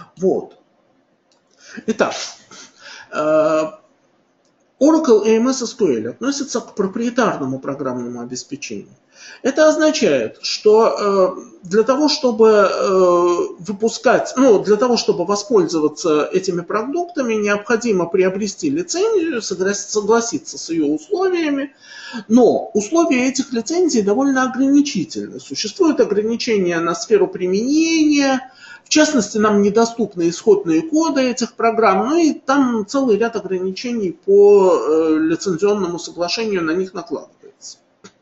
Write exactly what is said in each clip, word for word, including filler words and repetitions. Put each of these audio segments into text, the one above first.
Вот. Итак, Oracle и эм эс эс кью эль относятся к проприетарному программному обеспечению. Это означает, что для того, чтобы выпускать, ну, для того, чтобы воспользоваться этими продуктами, необходимо приобрести лицензию, согласиться с ее условиями, но условия этих лицензий довольно ограничительны. Существуют ограничения на сферу применения, в частности, нам недоступны исходные коды этих программ, ну и там целый ряд ограничений по э, лицензионному соглашению на них накладывается.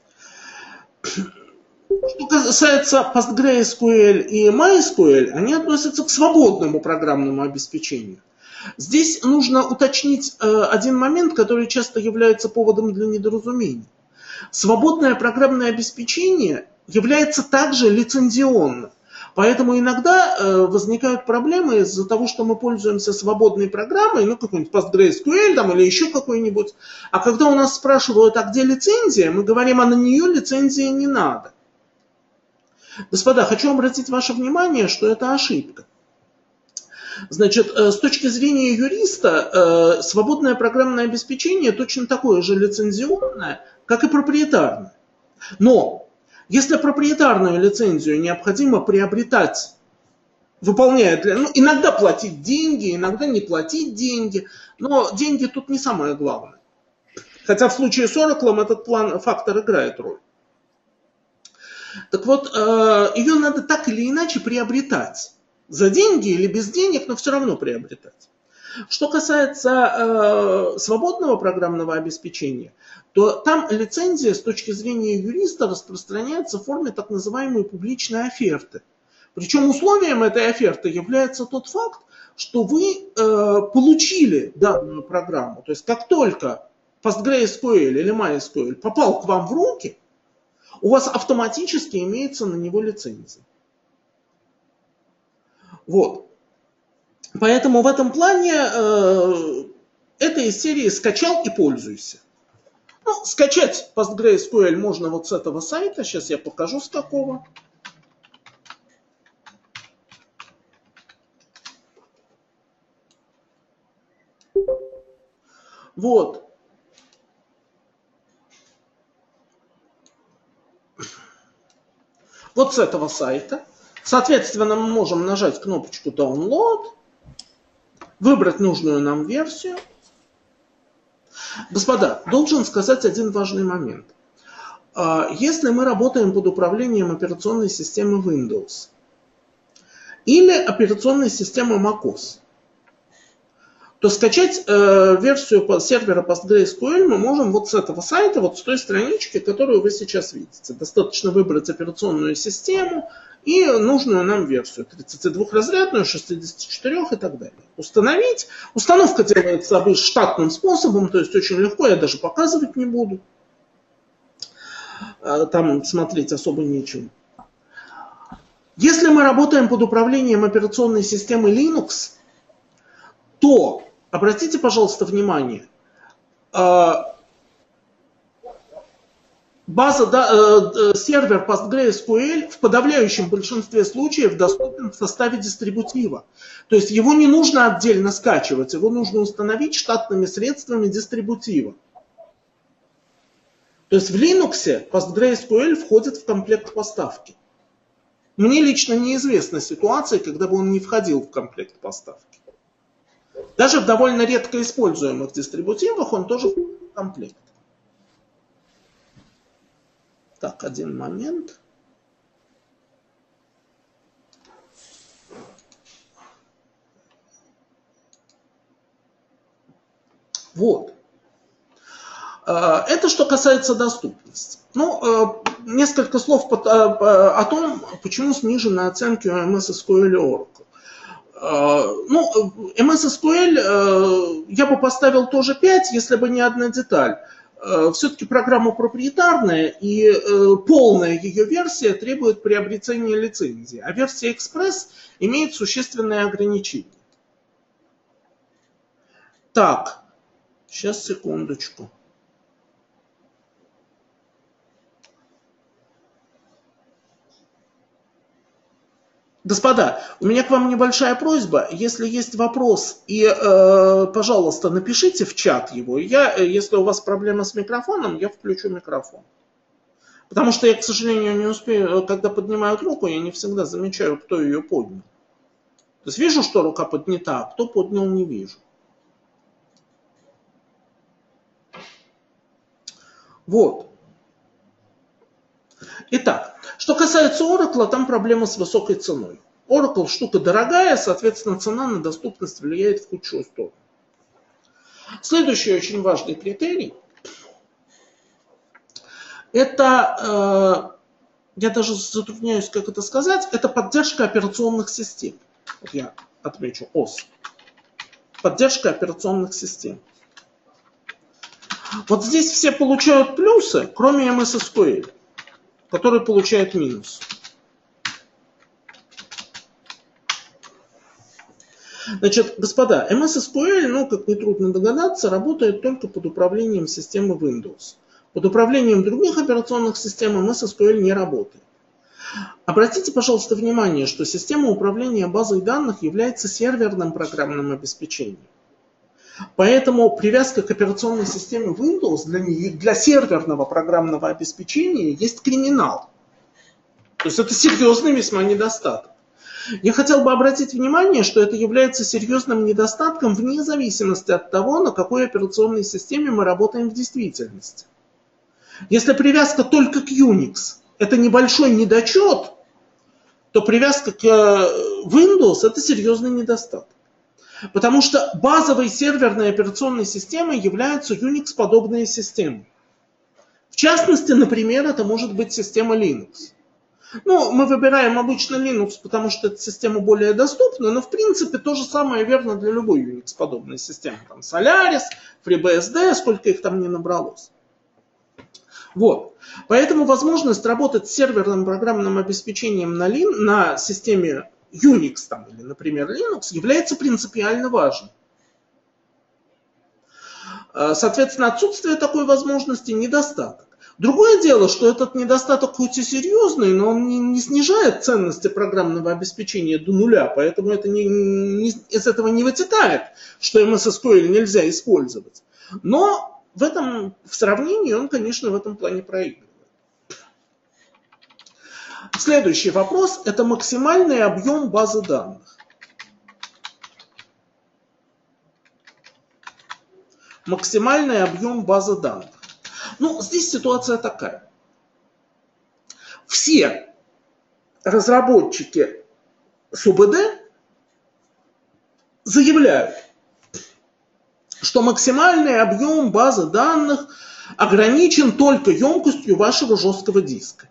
Что касается PostgreSQL и MySQL, они относятся к свободному программному обеспечению. Здесь нужно уточнить э, один момент, который часто является поводом для недоразумений. Свободное программное обеспечение является также лицензионным. Поэтому иногда э, возникают проблемы из-за того, что мы пользуемся свободной программой, ну какой-нибудь PostgreSQL там, или еще какой-нибудь, а когда у нас спрашивают, а где лицензия, мы говорим, а на нее лицензии не надо. Господа, хочу обратить ваше внимание, что это ошибка. Значит, э, с точки зрения юриста, э, свободное программное обеспечение точно такое же лицензионное, как и проприетарное. Но если проприетарную лицензию необходимо приобретать, выполняя, для, ну, иногда платить деньги, иногда не платить деньги, но деньги тут не самое главное. Хотя в случае с Oracle этот план, фактор играет роль. Так вот, ее надо так или иначе приобретать. За деньги или без денег, но все равно приобретать. Что касается э, свободного программного обеспечения, то там лицензия с точки зрения юриста распространяется в форме так называемой публичной оферты. Причем условием этой оферты является тот факт, что вы э, получили данную программу. То есть как только PostgreSQL или MySQL попал к вам в руки, у вас автоматически имеется на него лицензия. Вот. Поэтому в этом плане э, это из серии «скачал и пользуйся». Ну, скачать PostgreSQL можно вот с этого сайта. Сейчас я покажу, с какого. Вот. Вот с этого сайта. Соответственно, мы можем нажать кнопочку «Download», выбрать нужную нам версию. Господа, должен сказать один важный момент. Если мы работаем под управлением операционной системы Windows или операционной системы macOS, то скачать э, версию сервера PostgreSQL мы можем вот с этого сайта, вот с той странички, которую вы сейчас видите. Достаточно выбрать операционную систему и нужную нам версию, тридцатидвухразрядную, шестидесятичетырёх и так далее. Установить. Установка делается штатным способом, то есть очень легко, я даже показывать не буду. Там смотреть особо нечего. Если мы работаем под управлением операционной системы Linux, то, обратите, пожалуйста, внимание, база, да, сервер PostgreSQL в подавляющем большинстве случаев доступен в составе дистрибутива. То есть его не нужно отдельно скачивать, его нужно установить штатными средствами дистрибутива. То есть в Linux PostgreSQL входит в комплект поставки. Мне лично неизвестна ситуация, когда бы он не входил в комплект поставки. Даже в довольно редко используемых дистрибутивах он тоже входит в комплект. Так, один момент. Вот. Это что касается доступности. Ну, несколько слов о том, почему снижены оценки у эм эс эс кью эль и Oracle. Ну, эм эс эс кью эль я бы поставил тоже пять, если бы не одна деталь. Все-таки программа проприетарная, и полная ее версия требует приобретения лицензии, а версия Express имеет существенные ограничения. Так, сейчас секундочку. Господа, у меня к вам небольшая просьба. Если есть вопрос, и, э, пожалуйста, напишите в чат его. Я, если у вас проблема с микрофоном, я включу микрофон. Потому что я, к сожалению, не успею, когда поднимают руку, я не всегда замечаю, кто ее поднял. То есть вижу, что рука поднята, а кто поднял, не вижу. Вот. Итак, что касается Oracle, там проблема с высокой ценой. Oracle штука дорогая, соответственно, цена на доступность влияет в худшую сторону. Следующий очень важный критерий – это, э, я даже затрудняюсь, как это сказать, это поддержка операционных систем. Вот я отмечу ОС. Поддержка операционных систем. Вот здесь все получают плюсы, кроме эм эс эс ку эль, который получает минус. Значит, господа, эм эс эс ку эль, ну, как нетрудно догадаться, работает только под управлением системы Windows. Под управлением других операционных систем эм эс эс ку эль не работает. Обратите, пожалуйста, внимание, что система управления базой данных является серверным программным обеспечением. Поэтому привязка к операционной системе Windows для, для серверного программного обеспечения есть криминал. То есть это серьезный весьма недостаток. Я хотел бы обратить внимание, что это является серьезным недостатком вне зависимости от того, на какой операционной системе мы работаем в действительности. Если привязка только к Unix – это небольшой недочет, то привязка к Windows – это серьезный недостаток. Потому что базовой серверной операционной системой являются Unix-подобные системы. В частности, например, это может быть система Linux. Ну, мы выбираем обычно Linux, потому что эта система более доступна, но в принципе то же самое верно для любой Unix-подобной системы. Там Solaris, FreeBSD, сколько их там не набралось. Вот. Поэтому возможность работать с серверным программным обеспечением на, Lin, на системе Unix там, или, например, Linux является принципиально важным. Соответственно, отсутствие такой возможности – недостаток. Другое дело, что этот недостаток хоть и серьезный, но он не, не снижает ценности программного обеспечения до нуля, поэтому это не, не, из этого не вытекает, что эм эс эс ку эль нельзя использовать. Но в, этом, в сравнении он, конечно, в этом плане проигрывает. Следующий вопрос – это максимальный объем базы данных. Максимальный объем базы данных. Ну, здесь ситуация такая. Все разработчики эс у бэ дэ заявляют, что максимальный объем базы данных ограничен только емкостью вашего жесткого диска.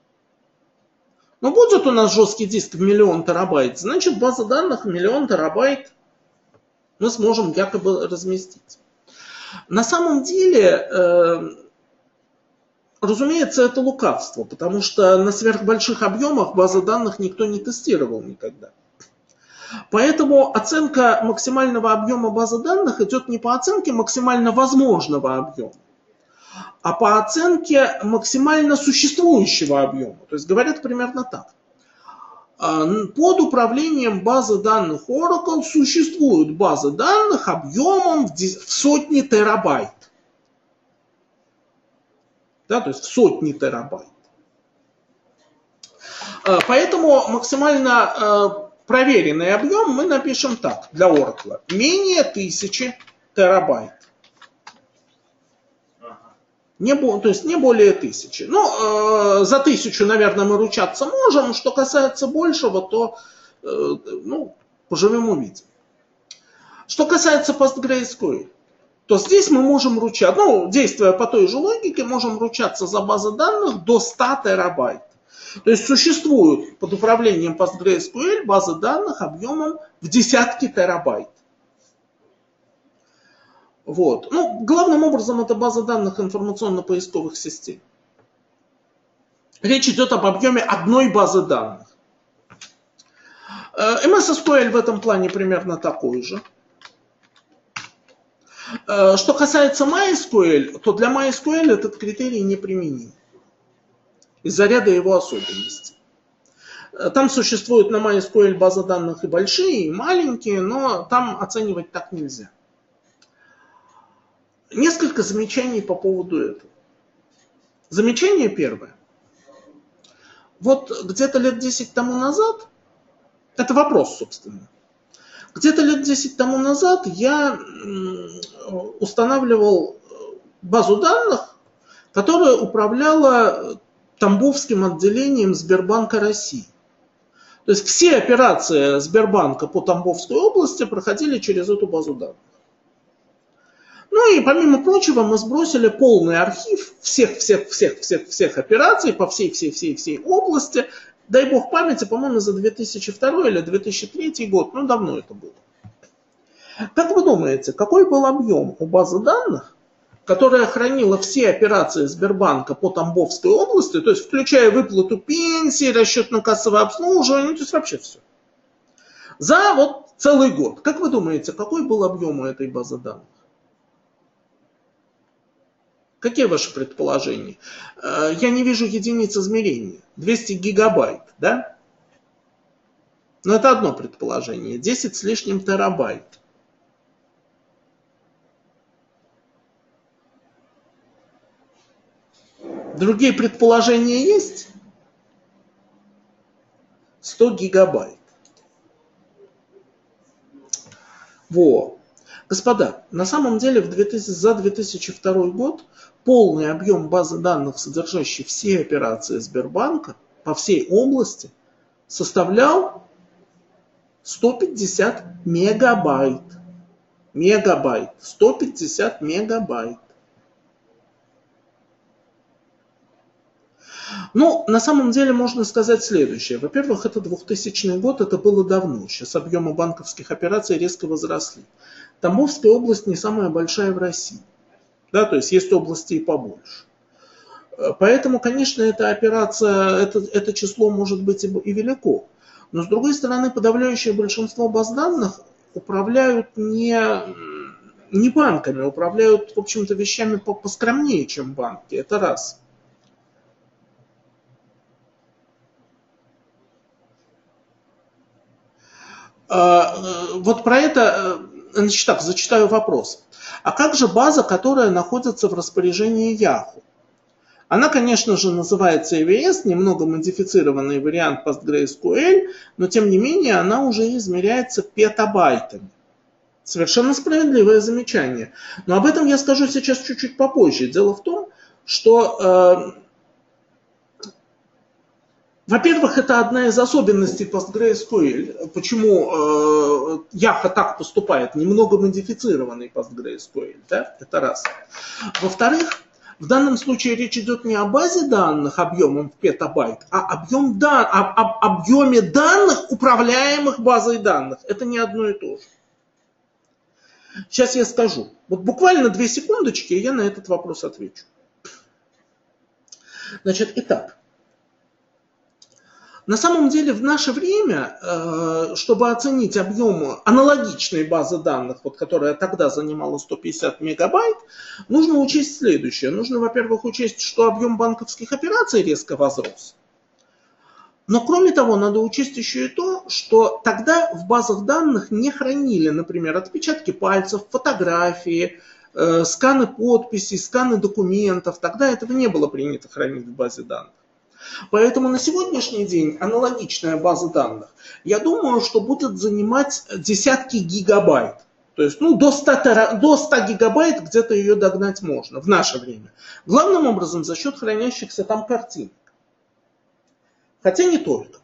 Но будет у нас жесткий диск в миллион терабайт, значит база данных в миллион терабайт мы сможем якобы разместить. На самом деле, э, разумеется, это лукавство, потому что на сверхбольших объемах базы данных никто не тестировал никогда. Поэтому оценка максимального объема базы данных идет не по оценке максимально возможного объема, а по оценке максимально существующего объема. То есть говорят примерно так. Под управлением базы данных Oracle существуют базы данных объемом в сотни терабайт. Да, то есть в сотни терабайт. Поэтому максимально проверенный объем мы напишем так для Oracle. Менее тысячи терабайт. Не, то есть не более тысячи. Ну, э, за тысячу, наверное, мы ручаться можем. Что касается большего, то э, ну, поживем увидим. Что касается PostgreSQL, то здесь мы можем ручаться, ну, действуя по той же логике, можем ручаться за базы данных до ста терабайт. То есть существуют под управлением PostgreSQL базы данных объемом в десятки терабайт. Вот. Ну, главным образом это база данных информационно-поисковых систем. Речь идет об объеме одной базы данных. эм эс эс ку эль в этом плане примерно такой же. Что касается MySQL, то для MySQL этот критерий неприменим из-за ряда его особенностей. Там существуют на MySQL базы данных и большие, и маленькие, но там оценивать так нельзя. Несколько замечаний по поводу этого. Замечание первое. Вот где-то лет десять тому назад, это вопрос, собственно, где-то лет десять тому назад я устанавливал базу данных, которая управляла Тамбовским отделением Сбербанка России. То есть все операции Сбербанка по Тамбовской области проходили через эту базу данных. Ну и помимо прочего мы сбросили полный архив всех-всех-всех-всех-всех операций по всей-всей-всей-всей области. Дай бог памяти, по-моему, за две тысячи второй или две тысячи третий год, ну давно это было. Как вы думаете, какой был объем у базы данных, которая хранила все операции Сбербанка по Тамбовской области, то есть включая выплату пенсии, расчетно-кассовое обслуживание, то есть вообще все. За вот целый год. Как вы думаете, какой был объем у этой базы данных? Какие ваши предположения? Я не вижу единиц измерения. двести гигабайт, да? Но это одно предположение. десять с лишним терабайт. Другие предположения есть? сто гигабайт. Во. Господа, на самом деле в две тысячи, за две тысячи второй год полный объем базы данных, содержащий все операции Сбербанка по всей области, составлял сто пятьдесят мегабайт. Мегабайт. сто пятьдесят мегабайт. Ну, на самом деле можно сказать следующее. Во-первых, это двухтысячный год, это было давно. Сейчас объемы банковских операций резко возросли. Тамбовская область не самая большая в России. Да, то есть есть области и побольше. Поэтому, конечно, эта операция, это, это число может быть и, и велико. Но, с другой стороны, подавляющее большинство баз данных управляют не, не банками, управляют, в общем-то, вещами поскромнее, чем банки. Это раз. Вот про это, значит так, зачитаю вопрос. А как же база, которая находится в распоряжении Yahoo? Она, конечно же, называется и ви эс, немного модифицированный вариант PostgreSQL, но тем не менее она уже измеряется петабайтами. Совершенно справедливое замечание. Но об этом я скажу сейчас чуть-чуть попозже. Дело в том, что... Э, Во-первых, это одна из особенностей PostgreSQL. Почему э, Yahoo так поступает? Немного модифицированный PostgreSQL. Да? Это раз. Во-вторых, в данном случае речь идет не о базе данных объемом в петабайт, а объем дан, об, об объеме данных, управляемых базой данных. Это не одно и то же. Сейчас я скажу. Вот буквально две секундочки, и я на этот вопрос отвечу. Значит, итак. На самом деле в наше время, чтобы оценить объем аналогичной базы данных, вот, которая тогда занимала сто пятьдесят мегабайт, нужно учесть следующее. Нужно, во-первых, учесть, что объем банковских операций резко возрос. Но кроме того, надо учесть еще и то, что тогда в базах данных не хранили, например, отпечатки пальцев, фотографии, сканы подписей, сканы документов. Тогда этого не было принято хранить в базе данных. Поэтому на сегодняшний день аналогичная база данных, я думаю, что будет занимать десятки гигабайт. То есть ну, до ста гигабайт где-то ее догнать можно в наше время. Главным образом за счет хранящихся там картинок. Хотя не только.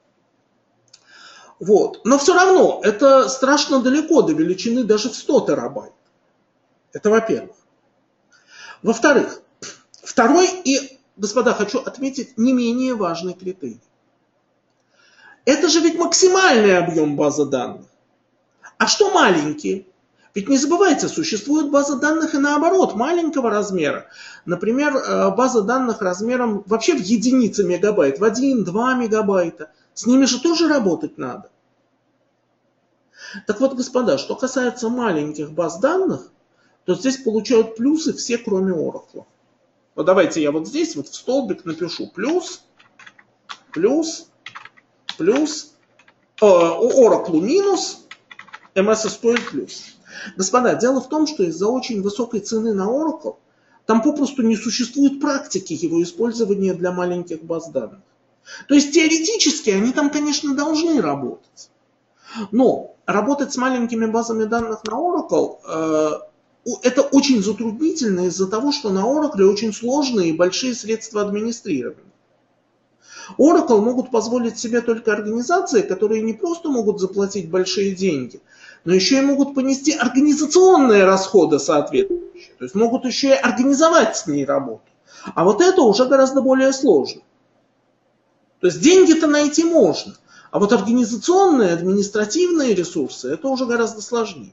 Вот. Но все равно это страшно далеко до величины даже в сто терабайт. Это во-первых. Во-вторых, второй и... Господа, хочу отметить не менее важный критерий. Это же ведь максимальный объем базы данных. А что маленькие? Ведь не забывайте, существует база данных и наоборот, маленького размера. Например, база данных размером вообще в единицы мегабайт, в один-два мегабайта. С ними же тоже работать надо. Так вот, господа, что касается маленьких баз данных, то здесь получают плюсы все, кроме Oracle. Вот давайте я вот здесь вот в столбик напишу плюс, плюс, плюс э, Oracle минус эм эс эс кью эль плюс. Господа, дело в том, что из-за очень высокой цены на Oracle там попросту не существует практики его использования для маленьких баз данных. То есть теоретически они там, конечно, должны работать. Но работать с маленькими базами данных на Oracle э, это очень затруднительно из-за того, что на Oracle очень сложные и большие средства администрирования. Oracle могут позволить себе только организации, которые не просто могут заплатить большие деньги, но еще и могут понести организационные расходы соответствующие. То есть могут еще и организовать с ней работу. А вот это уже гораздо более сложно. То есть деньги-то найти можно, а вот организационные, административные ресурсы это уже гораздо сложнее.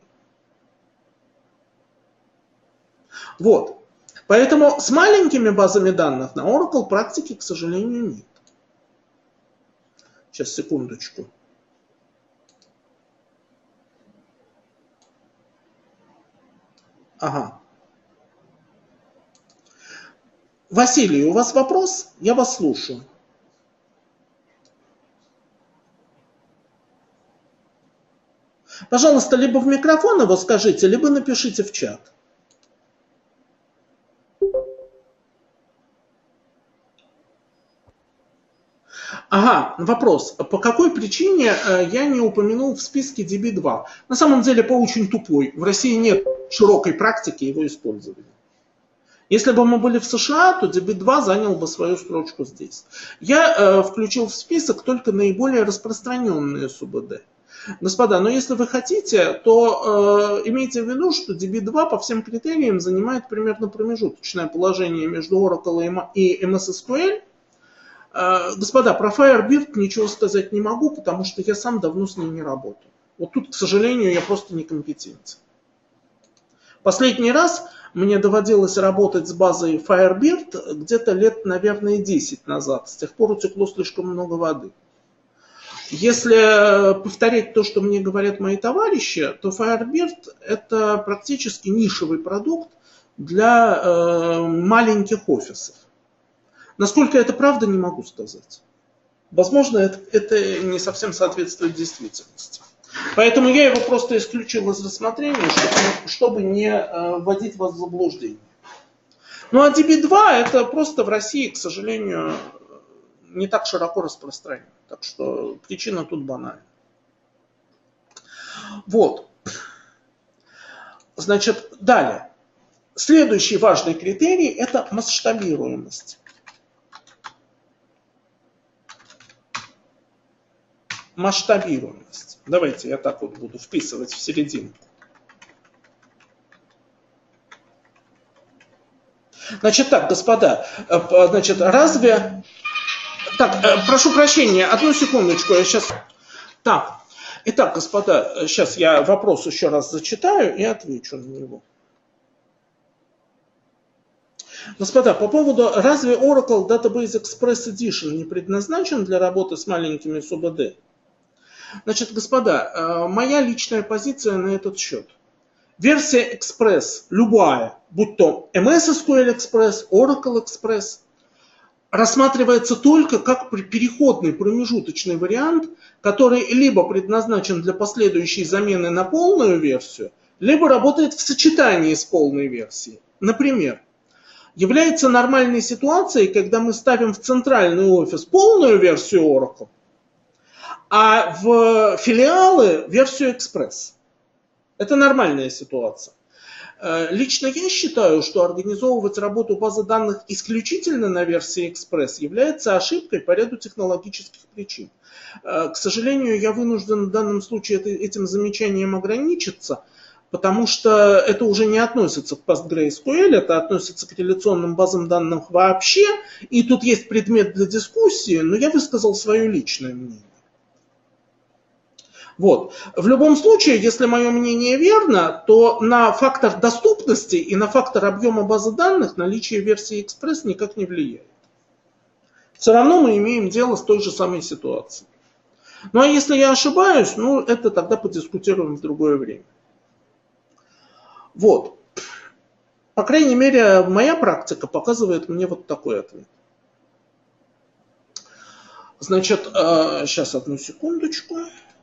Вот. Поэтому с маленькими базами данных на Oracle практики, к сожалению, нет. Сейчас, секундочку. Ага. Василий, у вас вопрос? Я вас слушаю. Пожалуйста, либо в микрофон его скажите, либо напишите в чат. Ага, вопрос. По какой причине я не упомянул в списке ди би два? На самом деле по очень тупой. В России нет широкой практики его использования. Если бы мы были в США, то ди би два занял бы свою строчку здесь. Я э, включил в список только наиболее распространенные эс у би ди. Господа, но если вы хотите, то э, имейте в виду, что ди би два по всем критериям занимает примерно промежуточное положение между Oracle и эм эс эс кью эль. Господа, про Firebird ничего сказать не могу, потому что я сам давно с ней не работаю. Вот тут, к сожалению, я просто некомпетентен. Последний раз мне доводилось работать с базой Firebird где-то лет, наверное, десять назад. С тех пор утекло слишком много воды. Если повторять то, что мне говорят мои товарищи, то Firebird это практически нишевый продукт для э, маленьких офисов. Насколько это правда, не могу сказать. Возможно, это, это не совсем соответствует действительности. Поэтому я его просто исключил из рассмотрения, чтобы, чтобы не э, вводить вас в заблуждение. Ну а ди би два это просто в России, к сожалению, не так широко распространен. Так что причина тут банальна. Вот. Значит, далее. Следующий важный критерий это масштабируемость. Масштабируемость. Давайте я так вот буду вписывать в серединку. Значит так, господа, значит, разве... Так, прошу прощения, одну секундочку, я сейчас... Так, итак, господа, сейчас я вопрос еще раз зачитаю и отвечу на него. Господа, по поводу, разве Oracle Database Express Edition не предназначен для работы с маленькими эс у би ди? Значит, господа, моя личная позиция на этот счет. Версия Express, любая, будь то эм эс эс кью эль Express, Oracle Express, рассматривается только как переходный промежуточный вариант, который либо предназначен для последующей замены на полную версию, либо работает в сочетании с полной версией. Например, является нормальной ситуацией, когда мы ставим в центральный офис полную версию Oracle, а в филиалы версию Express. Это нормальная ситуация. Лично я считаю, что организовывать работу базы данных исключительно на версии Express является ошибкой по ряду технологических причин. К сожалению, я вынужден в данном случае этим замечанием ограничиться, потому что это уже не относится к PostgreSQL, это относится к реляционным базам данных вообще, и тут есть предмет для дискуссии, но я высказал свое личное мнение. Вот. В любом случае, если мое мнение верно, то на фактор доступности и на фактор объема базы данных наличие версии Express никак не влияет. Все равно мы имеем дело с той же самой ситуацией. Ну а если я ошибаюсь, ну это тогда подискутируем в другое время. Вот. По крайней мере, моя практика показывает мне вот такой ответ. Значит, сейчас одну секундочку.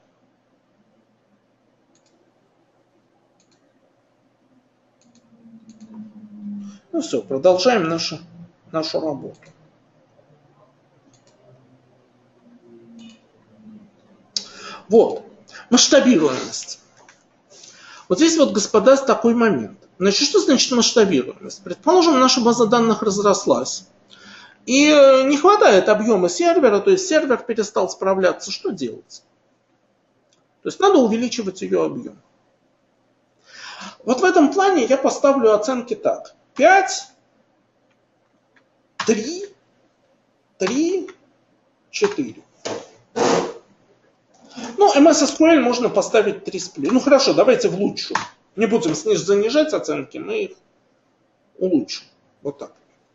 Ну все, продолжаем нашу, нашу работу. Вот, масштабируемость. Вот здесь вот, господа, такой момент. Значит, что значит масштабируемость? Предположим, наша база данных разрослась. И не хватает объема сервера, то есть сервер перестал справляться. Что делать? То есть надо увеличивать ее объем. Вот в этом плане я поставлю оценки так. пять, три, три, четыре. Ну, эм эс эс ку эль можно поставить три с плюсом. Ну хорошо, давайте в лучшую. Не будем занижать оценки, мы их улучшим. Вот так.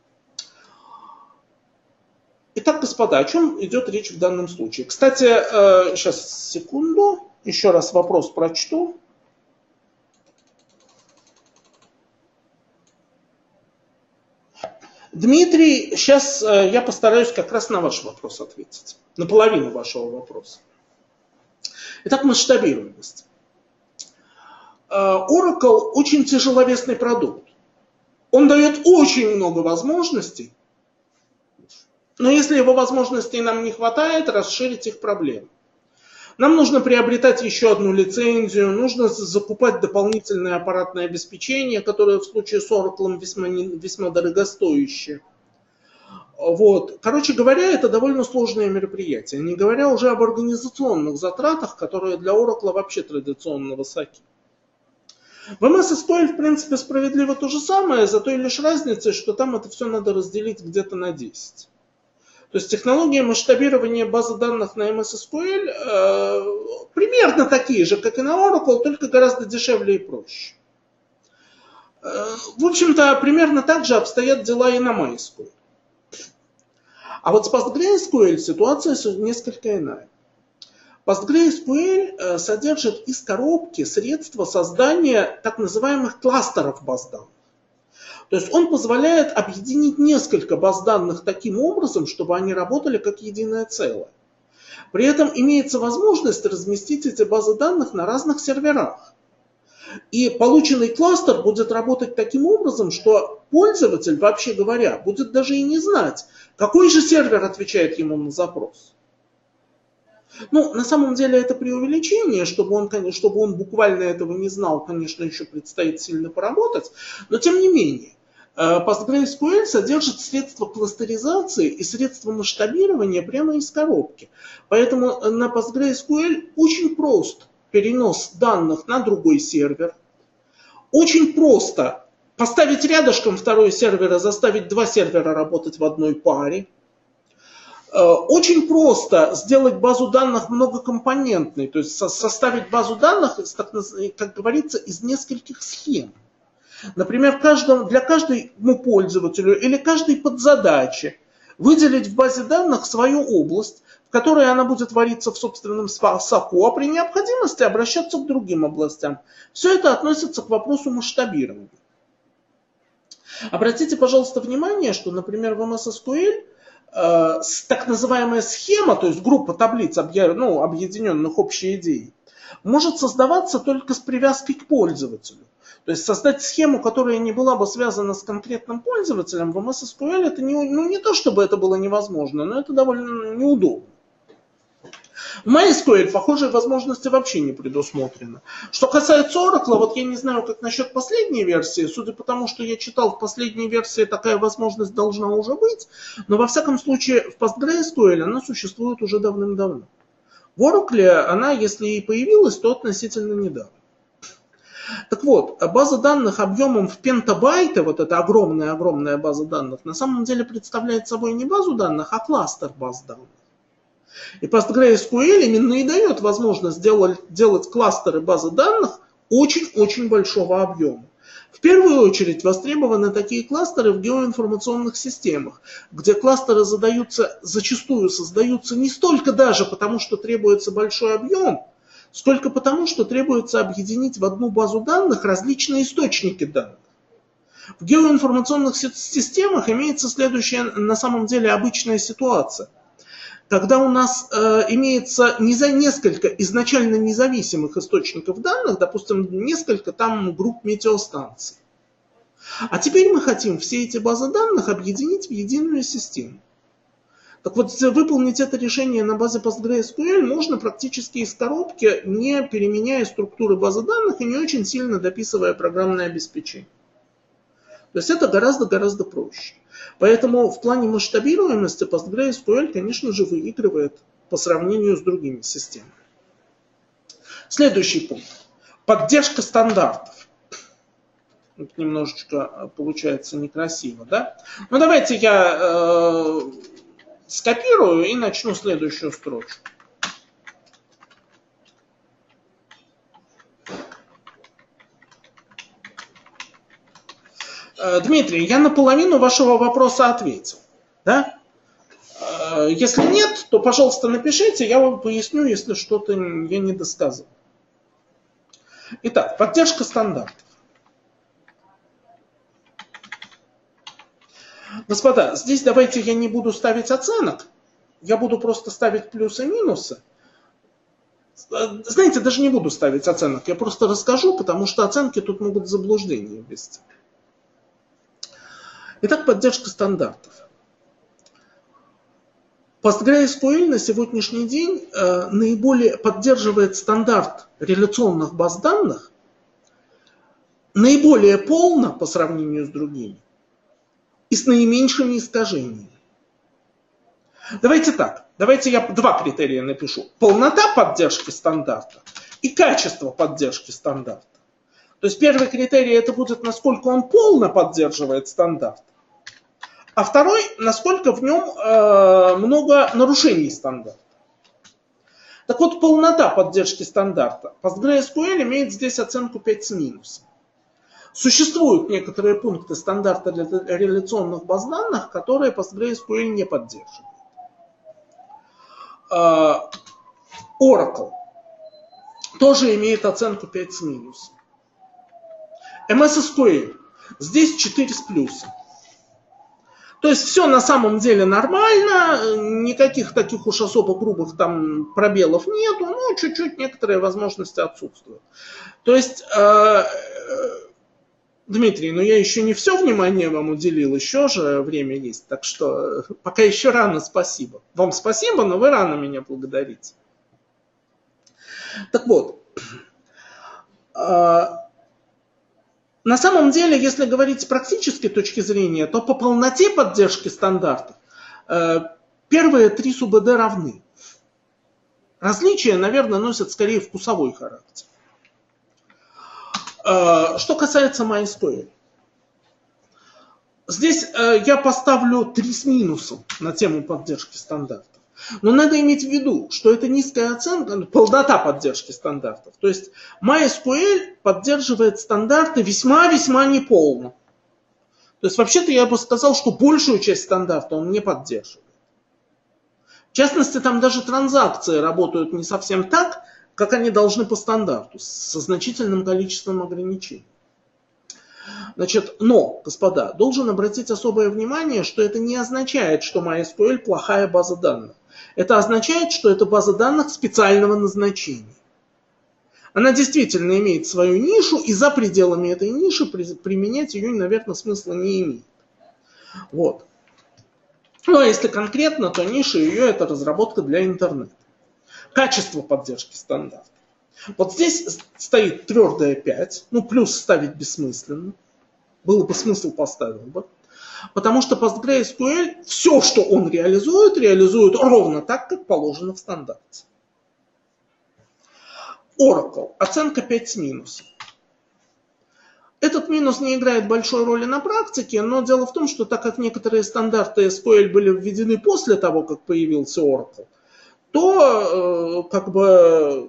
Итак, господа, о чем идет речь в данном случае? Кстати, э, сейчас, секунду. Еще раз вопрос прочту. Дмитрий, сейчас э, я постараюсь как раз на ваш вопрос ответить. На половину вашего вопроса. Итак, масштабируемость. Oracle очень тяжеловесный продукт. Он дает очень много возможностей, но если его возможностей нам не хватает, расширить их проблемы. Нам нужно приобретать еще одну лицензию, нужно закупать дополнительное аппаратное обеспечение, которое в случае с Oracle весьма, весьма дорогостоящее. Вот. Короче говоря, это довольно сложное мероприятие, не говоря уже об организационных затратах, которые для Oracle вообще традиционно высоки. В эм эс эс ку эль, в принципе, справедливо то же самое, за той лишь разницей, что там это все надо разделить где-то на десять. То есть технологии масштабирования базы данных на эм эс эс ку эль э, примерно такие же, как и на Oracle, только гораздо дешевле и проще. Э, в общем-то, примерно так же обстоят дела и на MySQL. А вот с PostgreSQL ситуация несколько иная. PostgreSQL содержит из коробки средства создания так называемых кластеров баз данных. То есть он позволяет объединить несколько баз данных таким образом, чтобы они работали как единое целое. При этом имеется возможность разместить эти базы данных на разных серверах. И полученный кластер будет работать таким образом, что пользователь, вообще говоря, будет даже и не знать, какой же сервер отвечает ему на запрос. Ну, на самом деле это преувеличение, чтобы он, чтобы он буквально этого не знал, конечно, еще предстоит сильно поработать, но тем не менее. PostgreSQL содержит средства кластеризации и средства масштабирования прямо из коробки. Поэтому на PostgreSQL очень прост перенос данных на другой сервер. Очень просто поставить рядышком второй сервер и заставить два сервера работать в одной паре. Очень просто сделать базу данных многокомпонентной, то есть составить базу данных, как говорится, из нескольких схем. Например, каждому, для каждому пользователю или каждой подзадачи выделить в базе данных свою область, в которой она будет вариться в собственном соку, а при необходимости обращаться к другим областям. Все это относится к вопросу масштабирования. Обратите, пожалуйста, внимание, что, например, в эм эс эс ку эль э, так называемая схема, то есть группа таблиц, ну, объединенных общей идеей, может создаваться только с привязкой к пользователю. То есть создать схему, которая не была бы связана с конкретным пользователем, в эм эс эс ку эль это не, ну, не то, чтобы это было невозможно, но это довольно неудобно. В MySQL похожие возможности вообще не предусмотрены. Что касается Oracle, вот я не знаю, как насчет последней версии. Судя по тому, что я читал, в последней версии такая возможность должна уже быть. Но во всяком случае в PostgreSQL она существует уже давным-давно. В Oracle она, если и появилась, то относительно недавно. Так вот, база данных объемом в пентабайты, вот эта огромная-огромная база данных, на самом деле представляет собой не базу данных, а кластер баз данных. И PostgreSQL именно и дает возможность делать, делать кластеры базы данных очень-очень большого объема. В первую очередь востребованы такие кластеры в геоинформационных системах, где кластеры задаются, зачастую создаются не столько даже потому, что требуется большой объем, сколько потому, что требуется объединить в одну базу данных различные источники данных. В геоинформационных системах имеется следующая на самом деле обычная ситуация. когда у нас э, имеется не за несколько изначально независимых источников данных, допустим, несколько там групп метеостанций. А теперь мы хотим все эти базы данных объединить в единую систему. Так вот, выполнить это решение на базе PostgreSQL можно практически из коробки, не переменяя структуры базы данных и не очень сильно дописывая программное обеспечение. То есть это гораздо-гораздо проще. Поэтому в плане масштабируемости PostgreSQL, конечно же, выигрывает по сравнению с другими системами. Следующий пункт. Поддержка стандартов. Вот немножечко получается некрасиво, да? Ну давайте я э, скопирую и начну следующую строчку. Дмитрий, я наполовину вашего вопроса ответил. Да? Если нет, то, пожалуйста, напишите, я вам поясню, если что-то я не досказал. Итак, поддержка стандартов. Господа, здесь давайте я не буду ставить оценок, я буду просто ставить плюсы и минусы. Знаете, даже не буду ставить оценок, я просто расскажу, потому что оценки тут могут заблуждения ввести. Итак, поддержка стандартов. PostgreSQL на сегодняшний день э, наиболее поддерживает стандарт реляционных баз данных наиболее полно по сравнению с другими и с наименьшими искажениями. Давайте так, давайте я два критерия напишу. Полнота поддержки стандарта и качество поддержки стандарта. То есть первый критерий это будет, насколько он полно поддерживает стандарт. А второй, насколько в нем э, много нарушений стандарта. Так вот, полнота поддержки стандарта. PostgreSQL имеет здесь оценку пять с минусом. Существуют некоторые пункты стандарта для реляционных баз данных, которые PostgreSQL не поддерживает. Э, Oracle тоже имеет оценку пять с минусом. эм эс эс кью эль здесь четыре с плюсом. То есть все на самом деле нормально, никаких таких уж особо грубых там пробелов нету, но чуть-чуть некоторые возможности отсутствуют. То есть, э, Дмитрий, ну я еще не все внимание вам уделил, еще же время есть, так что пока еще рано, спасибо. Вам спасибо, но вы рано меня благодарите. Так вот, э, на самом деле, если говорить с практической точки зрения, то по полноте поддержки стандартов э, первые три СУБД равны. Различия, наверное, носят скорее вкусовой характер. Э, что касается MySQL. Здесь э, я поставлю три с минусом на тему поддержки стандартов. Но надо иметь в виду, что это низкая оценка, полнота поддержки стандартов. То есть MySQL поддерживает стандарты весьма-весьма неполно. То есть вообще-то я бы сказал, что большую часть стандарта он не поддерживает. В частности, там даже транзакции работают не совсем так, как они должны по стандарту, со значительным количеством ограничений. Значит, но, господа, должен обратить особое внимание, что это не означает, что MySQL плохая база данных. Это означает, что это база данных специального назначения. Она действительно имеет свою нишу, и за пределами этой ниши применять ее, наверное, смысла не имеет. Вот. Ну, а если конкретно, то ниша ее это разработка для интернета. Качество поддержки стандартов. Вот здесь стоит твердая пять, ну плюс ставить бессмысленно. Было бы смысл, поставил бы. Потому что PostgreSQL, все, что он реализует, реализует ровно так, как положено в стандарте. Oracle. Оценка пять с минусом. Этот минус не играет большой роли на практике, но дело в том, что так как некоторые стандарты эс кью эль были введены после того, как появился Oracle, то э, как бы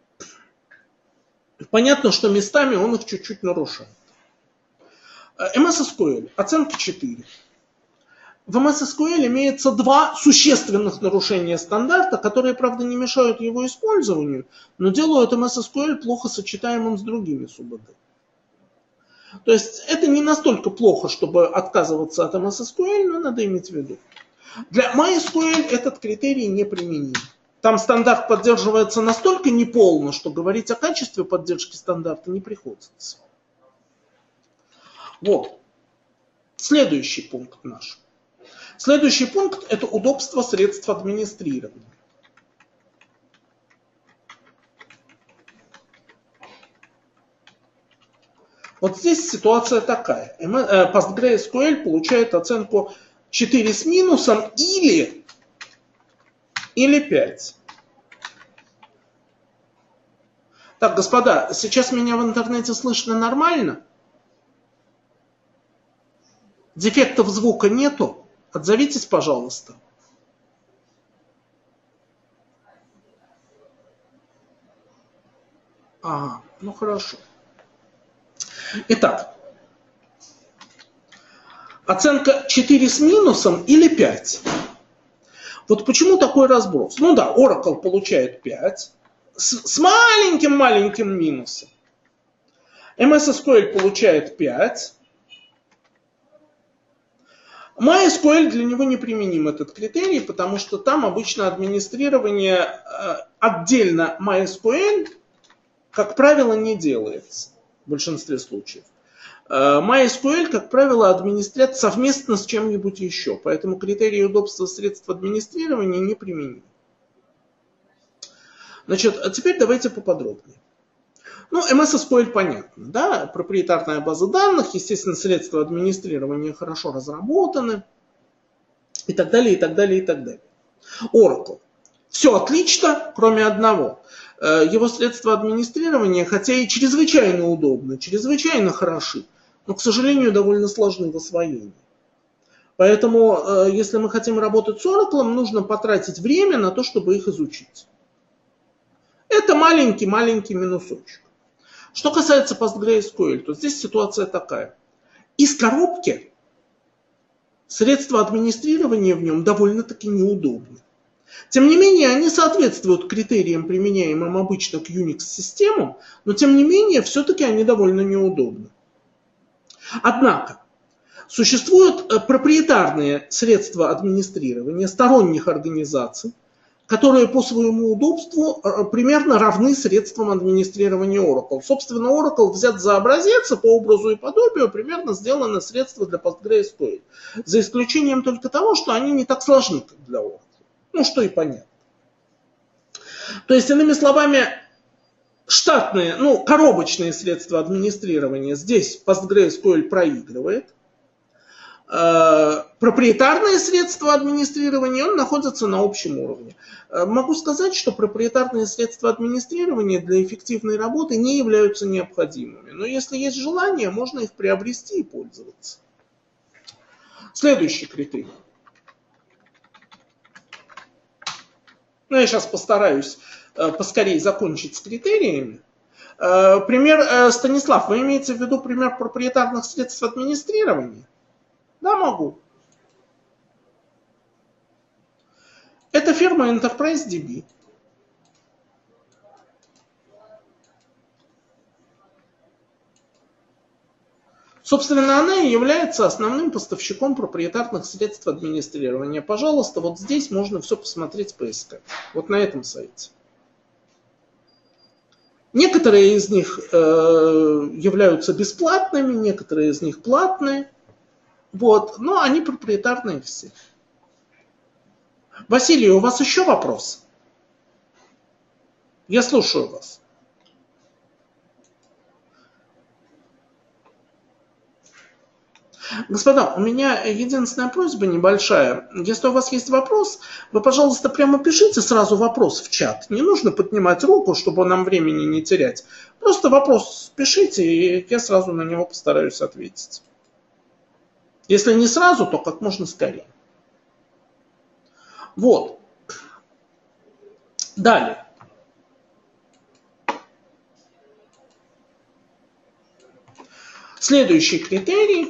понятно, что местами он их чуть-чуть нарушает. эм эс эс кью эль. Оценка четыре. В эм эс эс кью эль имеется два существенных нарушения стандарта, которые, правда, не мешают его использованию, но делают эм эс эс кью эль плохо сочетаемым с другими СУБД. То есть это не настолько плохо, чтобы отказываться от эм эс эс кью эль, но надо иметь в виду. Для MySQL этот критерий не применим. Там стандарт поддерживается настолько неполно, что говорить о качестве поддержки стандарта не приходится. Вот. Следующий пункт наш. Следующий пункт – это удобство средств администрирования. Вот здесь ситуация такая. PostgreSQL получает оценку четыре с минусом или, или пять. Так, господа, сейчас меня в интернете слышно нормально? Дефектов звука нету? Отзовитесь, пожалуйста. Ага, ну хорошо. Итак, оценка четыре с минусом или пять? Вот почему такой разброс? Ну да, Oracle получает пять с, с маленьким-маленьким минусом. эм эс эс кью эль получает пять. MySQL для него не применим этот критерий, потому что там обычно администрирование э, отдельно MySQL, как правило, не делается в большинстве случаев. Э, MySQL, как правило, администрят совместно с чем-нибудь еще, поэтому критерий удобства средств администрирования не применим. Значит, а теперь давайте поподробнее. Ну, эм эс эс кью эль понятно, да, проприетарная база данных, естественно, средства администрирования хорошо разработаны, и так далее, и так далее, и так далее. Oracle. Все отлично, кроме одного. Его средства администрирования, хотя и чрезвычайно удобны, чрезвычайно хороши, но, к сожалению, довольно сложны в освоении. Поэтому, если мы хотим работать с Oracle, нужно потратить время на то, чтобы их изучить. Это маленький-маленький минусочек. Что касается PostgreSQL, то здесь ситуация такая. Из коробки средства администрирования в нем довольно-таки неудобны. Тем не менее, они соответствуют критериям, применяемым обычно к Unix-системам, но тем не менее, все-таки они довольно неудобны. Однако, существуют проприетарные средства администрирования сторонних организаций, которые по своему удобству примерно равны средствам администрирования Oracle. Собственно, Oracle взят за образец, и по образу и подобию примерно сделаны средства для PostgreSQL. За исключением только того, что они не так сложны, как для Oracle. Ну, что и понятно. То есть, иными словами, штатные, ну, коробочные средства администрирования здесь PostgreSQL проигрывает. Проприетарные средства администрирования, он находится на общем уровне. Могу сказать, что проприетарные средства администрирования для эффективной работы не являются необходимыми. Но если есть желание, можно их приобрести и пользоваться. Следующий критерий. Ну, я сейчас постараюсь поскорее закончить с критериями. Пример, Станислав, вы имеете в виду пример проприетарных средств администрирования? Да, могу. Это фирма Enterprise ди би. Собственно, она и является основным поставщиком проприетарных средств администрирования. Пожалуйста, вот здесь можно все посмотреть, поискать. Вот на этом сайте. Некоторые из них э, являются бесплатными, некоторые из них платные. Вот, но они проприетарные все. Василий, у вас еще вопрос? Я слушаю вас. Господа, у меня единственная просьба небольшая. Если у вас есть вопрос, вы, пожалуйста, прямо пишите сразу вопрос в чат. Не нужно поднимать руку, чтобы нам времени не терять. Просто вопрос пишите, и я сразу на него постараюсь ответить. Если не сразу, то как можно скорее. Вот. Далее. Следующий критерий.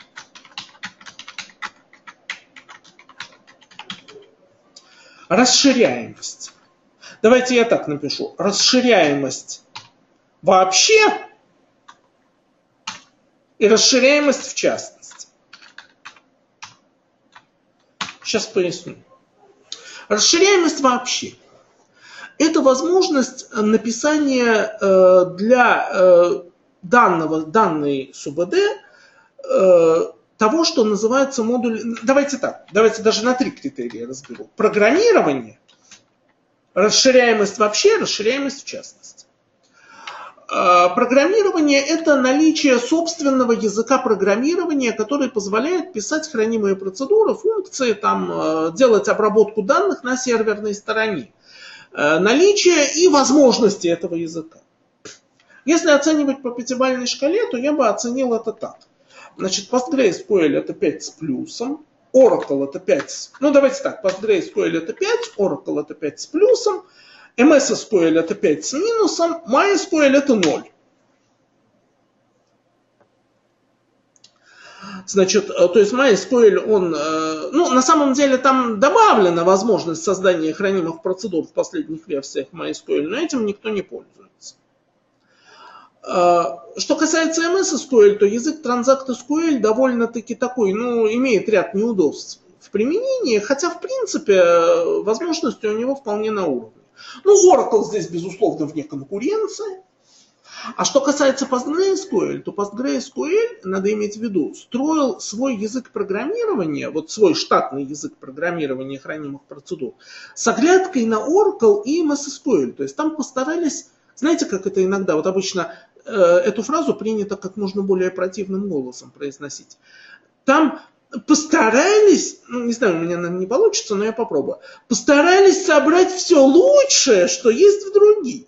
Расширяемость. Давайте я так напишу. Расширяемость вообще и расширяемость в частности. Сейчас поясню. Расширяемость вообще. Это возможность написания э, для э, данного, данной СУБД э, того, что называется модуль... Давайте так, давайте даже на три критерия разберу. Программирование, расширяемость вообще, расширяемость в частности. Э, программирование – это наличие собственного языка программирования, который позволяет писать хранимые процедуры, функции, там, э, делать обработку данных на серверной стороне. Наличие и возможности этого языка. Если оценивать по пятибалльной шкале, то я бы оценил это так. Значит, PostgreSQL это пять с плюсом, Oracle это пять, ну давайте так, PostgreSQL это пять, Oracle это пять с плюсом, эм эс эс кью эль это пять с минусом, MySQL это ноль. Значит, то есть MySQL, он, ну, на самом деле там добавлена возможность создания хранимых процедур в последних версиях MySQL, но этим никто не пользуется. Что касается эм эс эс кью эль, то язык TransactSQL довольно-таки такой, ну, имеет ряд неудобств в применении, хотя, в принципе, возможности у него вполне на уровне. Ну, Oracle здесь, безусловно, вне конкуренции. А что касается PostgreSQL, то PostgreSQL, надо иметь в виду, строил свой язык программирования, вот свой штатный язык программирования хранимых процедур, с оглядкой на Oracle и эм эс эс кью эль. То есть там постарались, знаете, как это иногда, вот обычно э, эту фразу принято как можно более противным голосом произносить. Там постарались, ну не знаю, у меня, наверное, не получится, но я попробую, постарались собрать все лучшее, что есть в других.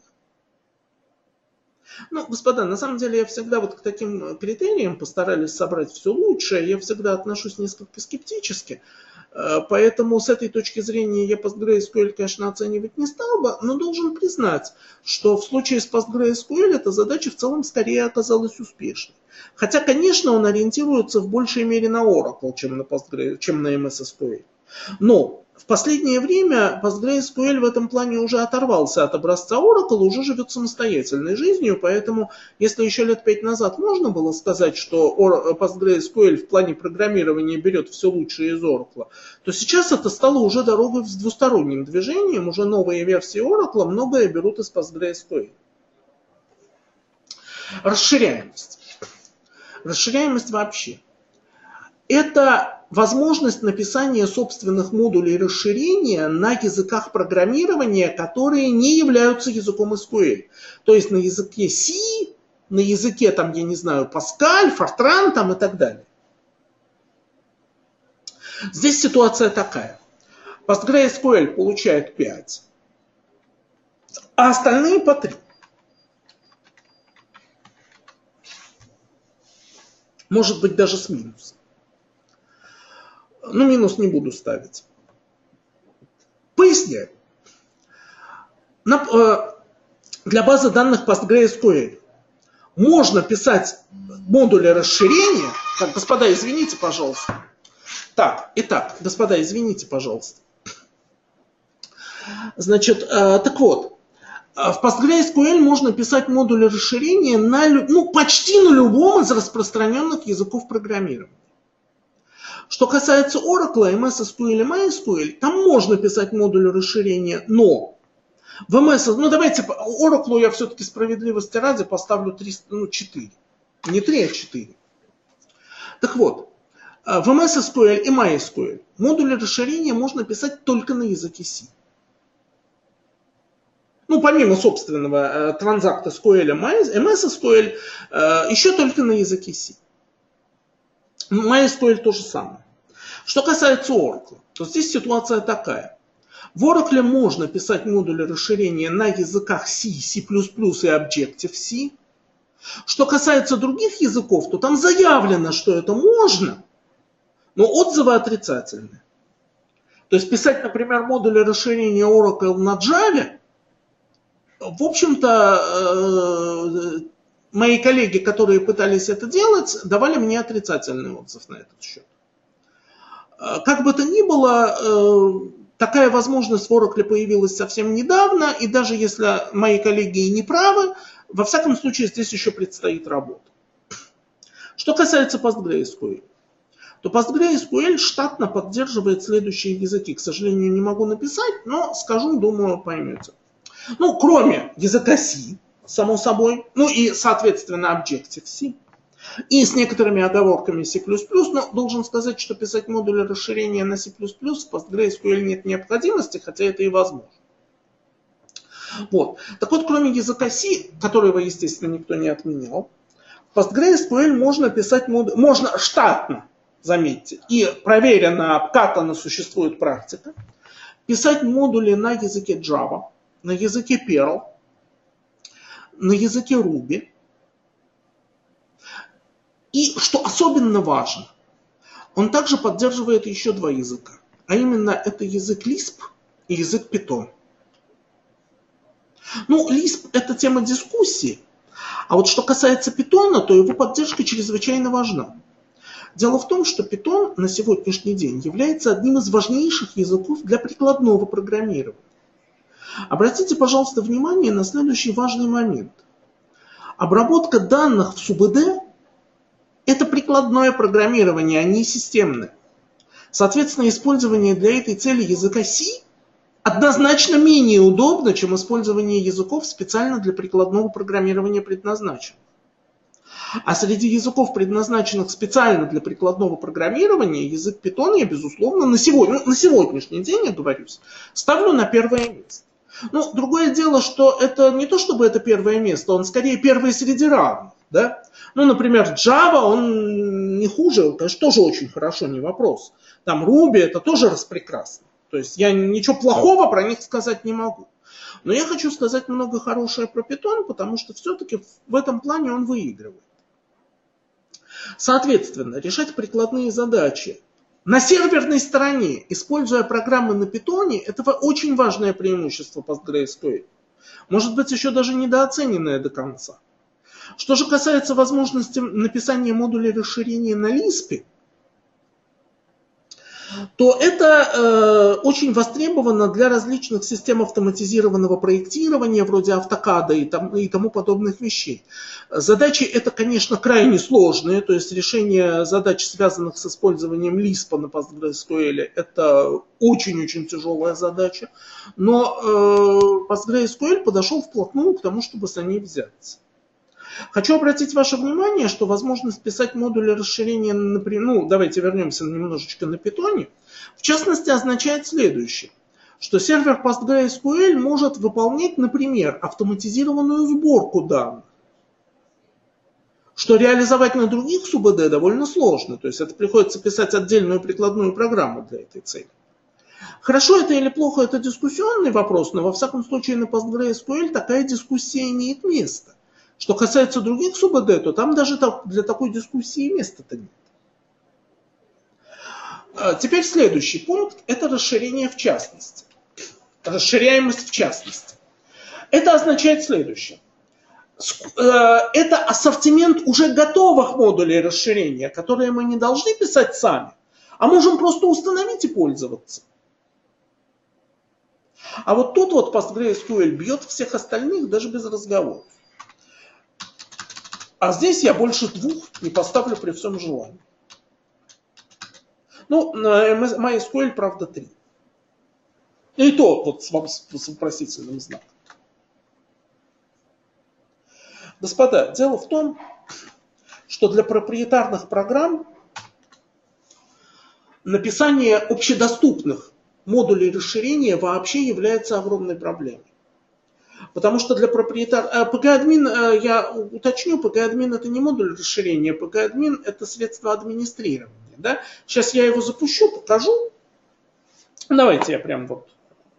Ну, господа, на самом деле я всегда вот к таким критериям постарались собрать все лучшее, я всегда отношусь несколько скептически, поэтому с этой точки зрения я PostgreSQL, конечно, оценивать не стал бы, но должен признать, что в случае с PostgreSQL эта задача в целом скорее оказалась успешной. Хотя, конечно, он ориентируется в большей мере на Oracle, чем на, Postgre, чем на эм эс эс кью эль. Но в последнее время PostgreSQL в этом плане уже оторвался от образца Oracle, уже живет самостоятельной жизнью, поэтому если еще лет пять назад можно было сказать, что PostgreSQL в плане программирования берет все лучшее из Oracle, то сейчас это стало уже дорогой с двусторонним движением, уже новые версии Oracle многое берут из PostgreSQL. Расширяемость. Расширяемость вообще. Это возможность написания собственных модулей расширения на языках программирования, которые не являются языком эс кью эль. То есть на языке C, на языке, там, я не знаю, Pascal, Fortran там, и так далее. Здесь ситуация такая. PostgreSQL получает пять, а остальные по три. Может быть, даже с минусом. Ну, минус не буду ставить. Поясняю. Для базы данных PostgreSQL можно писать модули расширения. Так, господа, извините, пожалуйста. Так, итак, господа, извините, пожалуйста. Значит, так вот. В PostgreSQL можно писать модули расширения на, ну, почти на любом из распространенных языков программирования. Что касается Oracle, эм эс эс кью эль и MySQL, там можно писать модули расширения, но в эм эс эс, ну давайте, Oracle я все-таки справедливости ради поставлю три, ну, четыре. Не три, а четыре. Так вот, в эм эс эс кью эль и MySQL модули расширения можно писать только на языке C. Ну, помимо собственного э, TransactSQL и эм эс эс кью эль, э, еще только на языке C. MySQL то же самое. Что касается Oracle, то здесь ситуация такая. В Oracle можно писать модули расширения на языках C, C++ и Objective-C. Что касается других языков, то там заявлено, что это можно, но отзывы отрицательные. То есть писать, например, модули расширения Oracle на Java, в общем-то, мои коллеги, которые пытались это делать, давали мне отрицательный отзыв на этот счет. Как бы то ни было, такая возможность в Oracle появилась совсем недавно, и даже если мои коллеги и не правы, во всяком случае здесь еще предстоит работа. Что касается PostgreSQL. то PostgreSQL штатно поддерживает следующие языки. К сожалению, не могу написать, но скажу, думаю, поймете. Ну, кроме языка C, само собой, ну и, соответственно, Objective-C, и с некоторыми оговорками C++, но должен сказать, что писать модули расширения на C++ в PostgreSQL нет необходимости, хотя это и возможно. Вот. Так вот, кроме языка C, которого, естественно, никто не отменял, в PostgreSQL можно писать модули, можно штатно, заметьте, и проверено, обкатано существует практика, писать модули на языке Java, на языке Perl, на языке Ruby. И, что особенно важно, он также поддерживает еще два языка. А именно, это язык Lisp и язык Python. Ну, Lisp – это тема дискуссии. А вот что касается Python, то его поддержка чрезвычайно важна. Дело в том, что Python на сегодняшний день является одним из важнейших языков для прикладного программирования. Обратите, пожалуйста, внимание на следующий важный момент. Обработка данных в СУБД – это прикладное программирование, а не системное. Соответственно, использование для этой цели языка C однозначно менее удобно, чем использование языков специально для прикладного программирования предназначенных. А среди языков, предназначенных специально для прикладного программирования, язык Python я, безусловно, на, сегодня, на сегодняшний день, я говорюсь, ставлю на первое место. Ну, другое дело, что это не то, чтобы это первое место, он скорее первый среди равных. Да? Ну, например, Java, он не хуже, конечно, тоже очень хорошо, не вопрос. Там Ruby, это тоже распрекрасно. То есть я ничего плохого про них сказать не могу. Но я хочу сказать много хорошего про Python, потому что все-таки в этом плане он выигрывает. Соответственно, решать прикладные задачи на серверной стороне, используя программы на Python, это очень важное преимущество PostgreSQL. Может быть, еще даже недооцененное до конца. Что же касается возможности написания модулей расширения на Lisp, то это э, очень востребовано для различных систем автоматизированного проектирования, вроде автокада и, там, и тому подобных вещей. Задачи это, конечно, крайне сложные, то есть решение задач, связанных с использованием Lisp на PostgreSQL, это очень-очень тяжелая задача, но э, PostgreSQL подошел вплотную к тому, чтобы за ней взяться. Хочу обратить ваше внимание, что возможность писать модули расширения, например, ну, давайте вернемся немножечко на Python, в частности, означает следующее, что сервер PostgreSQL может выполнять, например, автоматизированную сборку данных, что реализовать на других СУБД довольно сложно, то есть это приходится писать отдельную прикладную программу для этой цели. Хорошо это или плохо, это дискуссионный вопрос, но во всяком случае на PostgreSQL такая дискуссия имеет место. Что касается других СУБД, то там даже для такой дискуссии места-то нет. Теперь следующий пункт – это расширение в частности. Расширяемость в частности. Это означает следующее. Это ассортимент уже готовых модулей расширения, которые мы не должны писать сами, а можем просто установить и пользоваться. А вот тут вот PostgreSQL бьет всех остальных даже без разговоров. А здесь я больше двух не поставлю при всем желании. Ну, на MySQL, правда, три. И то вот с вопросительным знаком. Господа, дело в том, что для проприетарных программ написание общедоступных модулей расширения вообще является огромной проблемой. Потому что для проприетар... пг-админ, я уточню, пг-админ это не модуль расширения, пг-админ это средство администрирования. Да? Сейчас я его запущу, покажу. Давайте я прям вот...